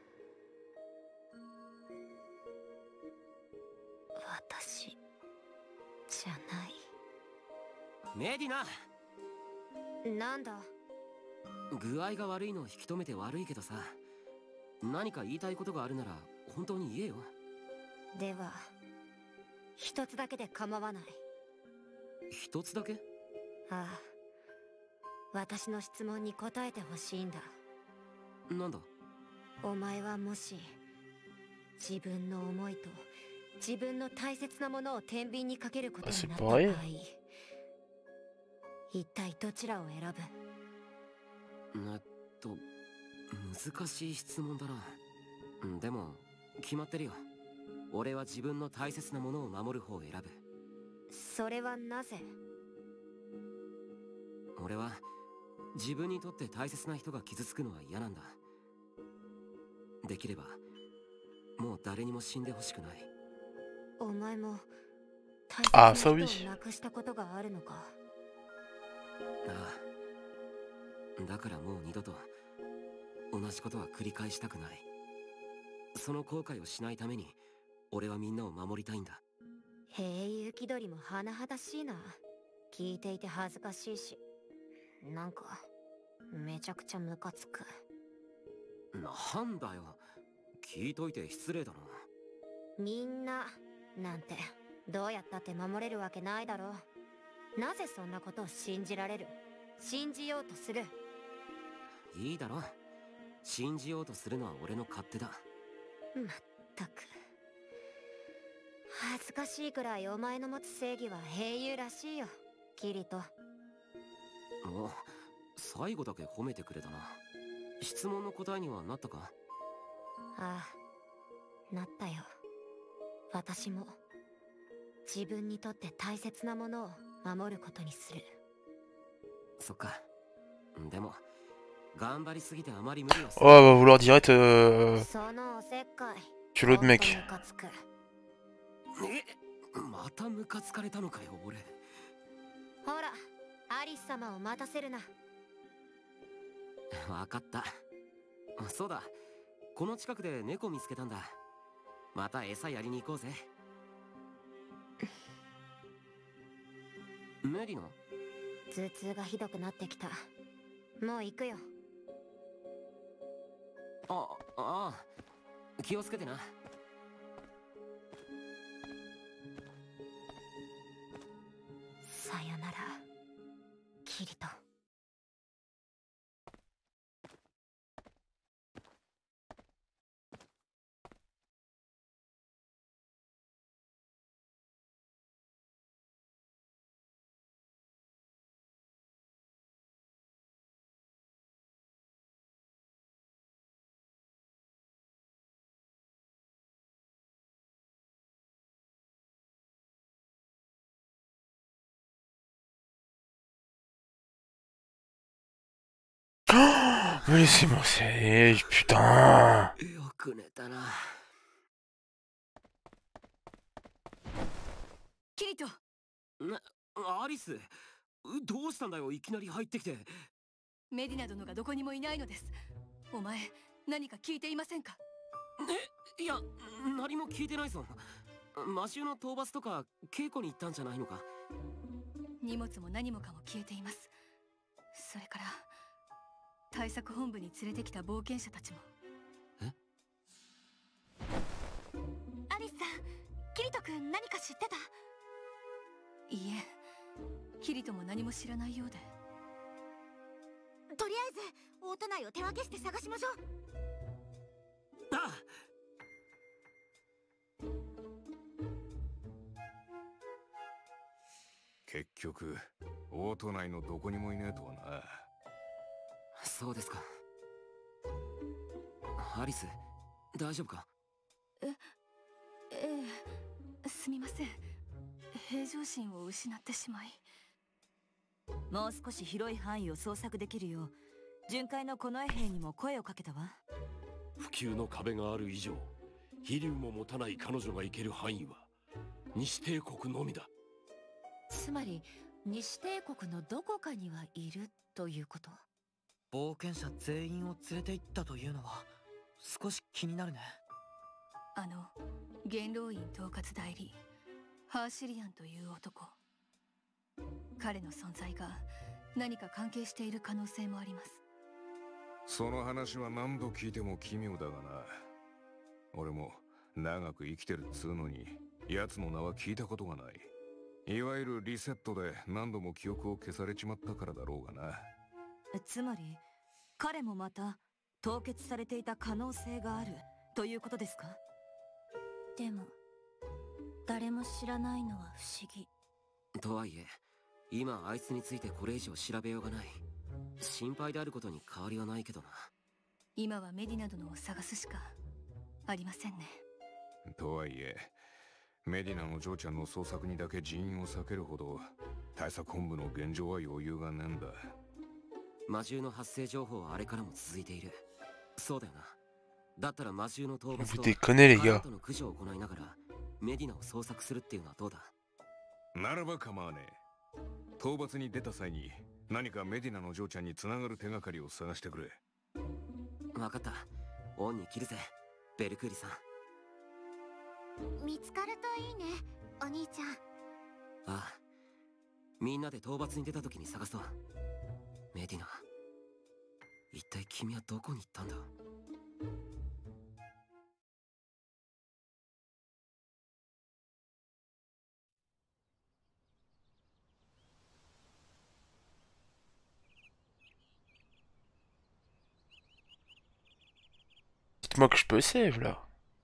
私じゃない。 メディナ、 なんだ。 具合が悪いのを引き止めて悪いけどさ、何か言いたいことがあるなら本当に言えよ。 では一つだけで構わない。 一つだけ？ ああ、私の質問に答えてほしいんだ。 なんだ？ お前はもし自分の思いと自分の大切なものを天秤にかけることになった場合、一体どちらを選ぶ？ えっと難しい質問だな。でも決まってるよ。俺は自分の大切なものを守る方を選ぶ。 それはなぜ？ 俺は自分にとって大切な人が傷つくのは嫌なんだ。できればもう誰にも死んでほしくない。 お前も大切な人を亡くしたことがあるのか？ ああ、だからもう二度と同じことは繰り返したくない。その後悔をしないために俺はみんなを守りたいんだ。 へえ、雪鳥も甚だしいな。聞いていて恥ずかしいし、なんかめちゃくちゃムカつく。 なんだよ、聞いといて失礼だな。 みんななんてどうやったって守れるわけないだろう。なぜそんなことを信じられる？信じようとする。 いいだろ、信じようとするのは俺の勝手だ。 まったく恥ずかしいくらいお前の持つ正義は英雄らしいよ、キリト。 お、最後だけ褒めてくれたな。質問の答えにはなったか？ ああ、なったよ。私も自分にとって大切なものを守ることにする。 そっか。でも頑張りすぎてあまり無理をする。 Oh, elle va vouloir direct euh, そのおせっかい。 tu l'autre mec. ムカつく。 え、またムカつかれたのかよ俺。 ほら、アリス様を待たせるな。 わかった。そうだ、この近くで猫見つけたんだ。また餌やりに行こうぜ。メリナ？ 頭痛がひどくなってきた。もう行くよ。 あ、ああ、気をつけてな。 さよなら、キリト。 Mais laissez-moi c'est putain. よく寝たな。 キリト。 な、アリス、どうしたんだよ、いきなり入ってきて。 メディナ殿がどこにもいないのです。お前、何か聞いていませんか？ え、いや、何も聞いてないぞ。魔獣の討伐とか稽古に行ったんじゃないのか？ 荷物も何もかも消えています。それから対策本部に連れてきた冒険者たちも。 え？ アリスさん、キリト君何か知ってた？ いいえ、キリトも何も知らないようで。 とりあえずオート内を手分けして探しましょう。 ああ、 結局オート内のどこにもいねえとはな。 そうですか。アリス、大丈夫か？ え、ええ、すみません。平常心を失ってしまい。 もう少し広い範囲を捜索できるよう巡回の近衛兵にも声をかけたわ。 普及の壁がある以上、飛竜も持たない彼女が行ける範囲は西帝国のみだ。 つまり西帝国のどこかにはいるということ？ 冒険者全員を連れて行ったというのは少し気になるね。 あの元老院統括代理ハーシリアンという男、彼の存在が何か関係している可能性もあります。 その話は何度聞いても奇妙だがな。俺も長く生きてるっつうのに奴の名は聞いたことがない。いわゆるリセットで何度も記憶を消されちまったからだろうがな。 つまり彼もまた凍結されていた可能性があるということですか？ でも誰も知らないのは不思議。 とはいえ、今あいつについてこれ以上調べようがない。心配であることに変わりはないけどな。 今はメディナ殿を探すしかありませんね。 とはいえ、メディナの嬢ちゃんの捜索にだけ人員を避けるほど対策本部の現状は余裕がねえんだ。 魔獣の発生情報はあれからも続いている。そうだよな。だったら魔獣の討伐とカートの駆除を行いながらメディナを捜索するっていうのはどうだ？ ならば構わねえ。討伐に出た際に何かメディナの嬢ちゃんにつながる手がかりを探してくれ。 分かった。オンに切るぜ、ベルクーリさん。 見つかるといいね、お兄ちゃん。 ああ、みんなで討伐に出た時に探そう。メディナ、一体君はどこに行ったんだ？ Dites-moi que je peux save là.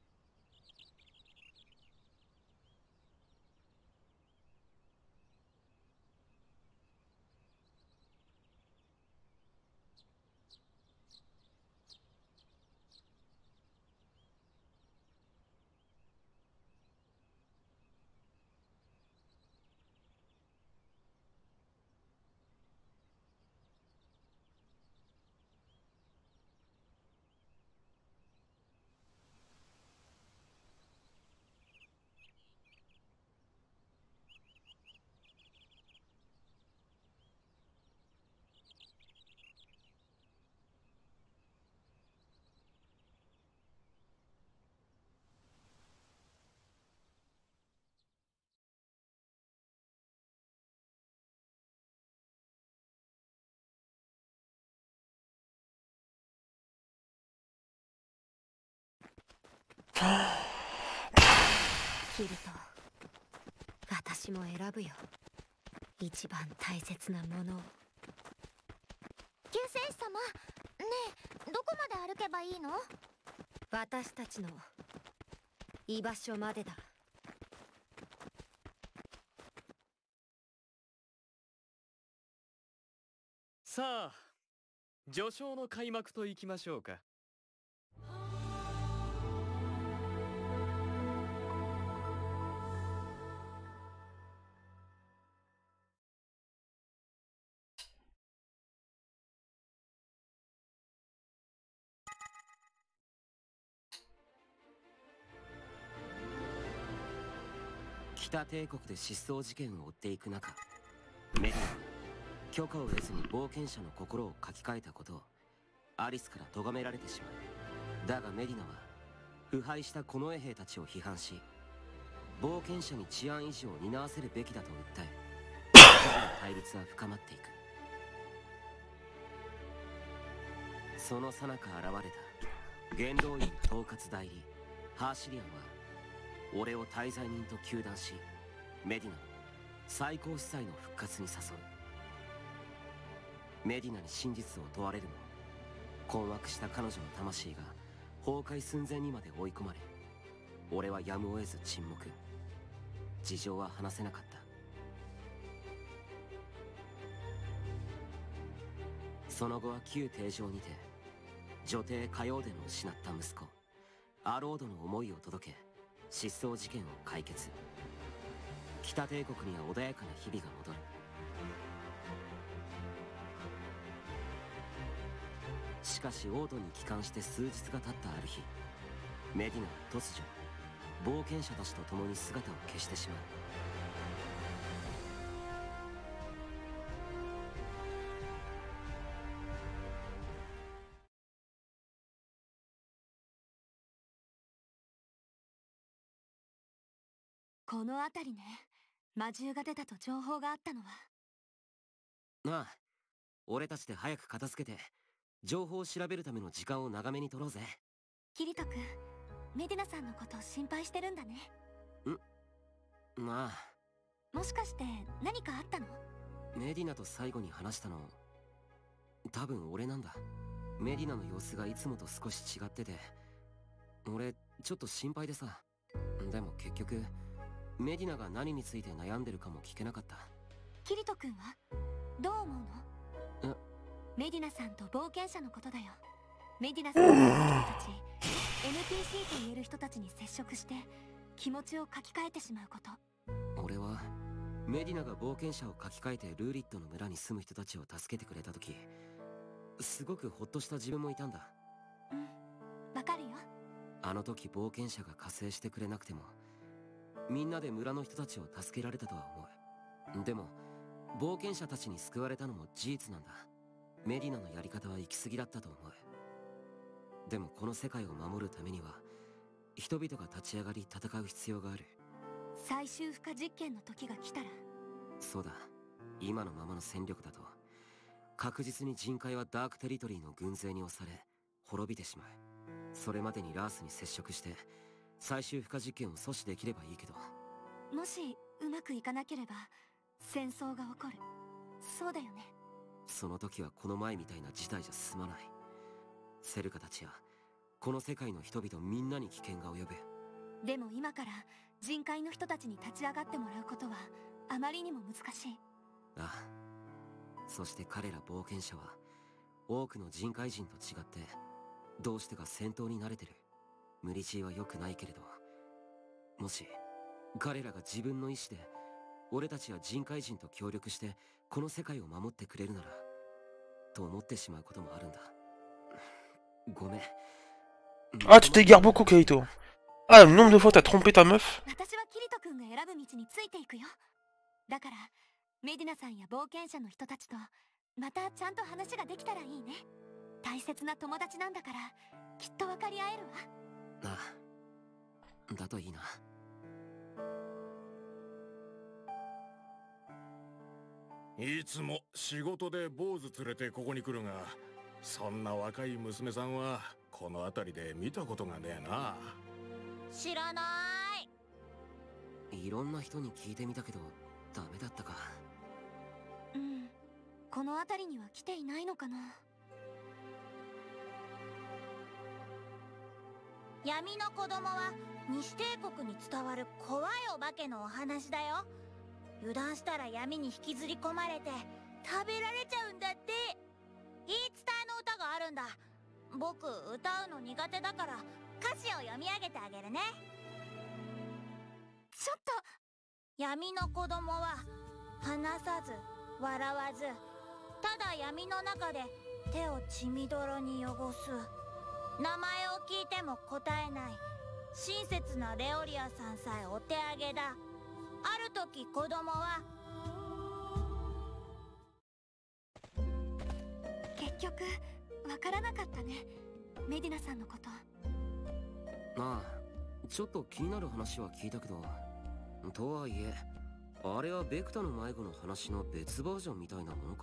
Oh キルト、私も選ぶよ。一番大切なものを。 救世主様、ねえ、どこまで歩けばいいの？ 私たちの居場所までだ。 さあ、序章の開幕といきましょうか。 北帝国で失踪事件を追っていく中、メディナは許可を得ずに冒険者の心を書き換えたことをアリスから咎められてしまう。だがメディナは腐敗した近衛兵たちを批判し、冒険者に治安維持を担わせるべきだと訴え、二人の対立は深まっていく。その最中現れた元老院統括代理ハーシリアンは俺を大罪人と糾弾し、メディナを最高司祭の復活に誘う。メディナに真実を問われるも、困惑した彼女の魂が崩壊寸前にまで追い込まれ、俺はやむを得ず沈黙。事情は話せなかった。 その後は旧廷上にて女帝火曜での失った息子アロードの思いを届け失踪事件を解決。北帝国には穏やかな日々が戻る。しかしオードに帰還して数日が経ったある日、メディナは突如冒険者たちと共に姿を消してしまう。 この辺りね。魔獣が出たと情報があったのは。 ああ、俺たちで早く片付けて情報を調べるための時間を長めに取ろうぜ。 キリト君、メディナさんのことを心配してるんだね。 んまあ、 もしかして何かあったの？ メディナと最後に話したの多分俺なんだ。メディナの様子がいつもと少し違ってて、俺ちょっと心配でさ。でも結局メディナが何について悩んでるかも聞けなかった。 キリト君はどう思うの？メディナさんと冒険者のことだよ。メディナさんの人たちエヌピーシー と言える人たちに接触して気持ちを書き換えてしまうこと。 俺はメディナが冒険者を書き換えてルーリットの村に住む人たちを助けてくれた時、すごくホッとした自分もいたんだ。 うん、わかるよ。 あの時冒険者が加勢してくれなくてもみんなで村の人たちを助けられたとは思う。でも冒険者たちに救われたのも事実なんだ。メディナのやり方は行き過ぎだったと思う。でもこの世界を守るためには人々が立ち上がり戦う必要がある。 最終負荷実験の時が来たら。 そうだ、今のままの戦力だと確実に人海はダークテリトリーの軍勢に押され滅びてしまう。それまでにラースに接触して最終負荷実験を阻止できればいいけど。 もしうまくいかなければ戦争が起こる。そうだよね。 その時はこの前みたいな事態じゃ済まない。セルカたちやこの世界の人々みんなに危険が及ぶ。 でも今から人海の人たちに立ち上がってもらうことはあまりにも難しい。 ああ、そして彼ら冒険者は多くの人海人と違ってどうしてか戦闘に慣れてる。無理強いは良くないけれど、もし彼らが自分の意志で俺たちや人海人と協力してこの世界を守ってくれるならと思ってしまうこともあるんだ。ごめん。 Ah, tu t'égares beaucoup, Kaito. Ah, le nombre de fois t'as trompé ta meuf. 私はキリト君が選ぶ道についていくよ。だからメディナさんや冒険者の人たちとまたちゃんと話ができたらいいね。大切な友達なんだからきっと分かり合えるわ。 ああ、だといいな。 いつも仕事で坊主連れてここに来るが、そんな若い娘さんはこの辺りで見たことがねえな。 知らない。 いろんな人に聞いてみたけどダメだったか。 うん、この辺りには来ていないのかな。 闇の子供は西帝国に伝わる怖いお化けのお話だよ。油断したら闇に引きずり込まれて食べられちゃうんだって。言い伝えの歌があるんだ。僕歌うの苦手だから歌詞を読み上げてあげるね。 ちょっと。 闇の子供は話さず笑わず、ただ闇の中で手を血みどろに汚す。名前を聞いても答えない親切なレオリアさんさえお手上げだ。ある時子供は。 結局わからなかったね、メディナさんのこと。 ああ、ちょっと気になる話は聞いたけど、とはいえあれはベクタの迷子の話の別バージョンみたいなものか。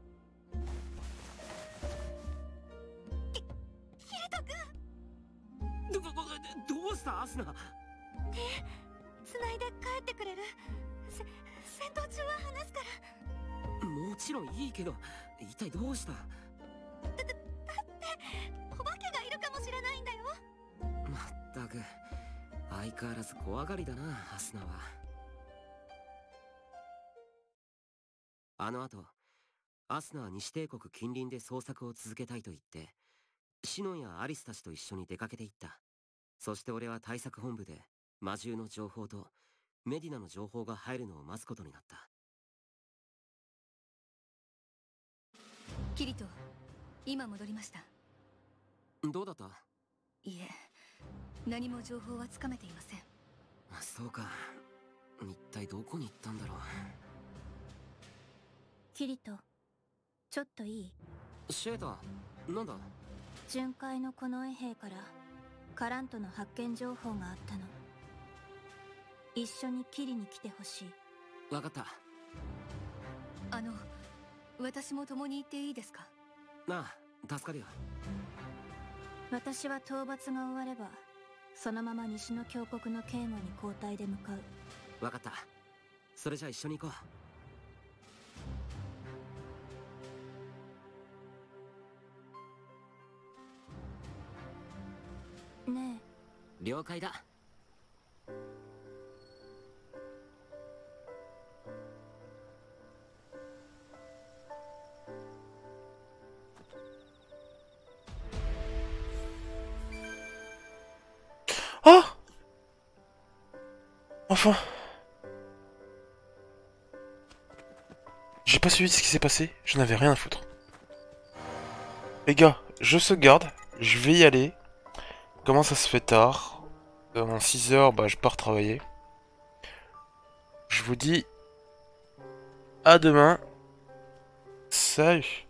キリト君、 ど、ど、どうしたアスナ。 ねえ、繋いで帰ってくれる？せ戦闘中は話すから。 もちろんいいけど、一体どうした？だ、 だ、だってお化けがいるかもしれないんだよ。 まったく相変わらず怖がりだな、アスナは。あの後アスナは西帝国近隣で捜索を続けたいと言ってシノンやアリスたちと一緒に出かけていった。そして俺は対策本部で魔獣の情報とメディナの情報が入るのを待つことになった。 キリト、今戻りました。 どうだった？ いえ、何も情報はつかめていません。 そうか。一体どこに行ったんだろう。 キリト、ちょっといい？ シェータ、なんだ？ 巡回の近衛兵からカラントの発見情報があったの。一緒にキリに来てほしい。 分かった。 あの、私も共に行っていいですか？ なあ、助かるよ。 私は討伐が終わればそのまま西の峡谷の警護に交代で向かう。 分かった。それじゃあ一緒に行こう。ねえ。了解だ。 Ah! Enfin! J'ai pas suivi ce qui s'est passé, j'en avais rien à foutre. Les gars, je sauvegarde, je vais y aller. Comment ça se fait tard? Dans six heures, bah je pars travailler. Je vous dis à demain. Salut!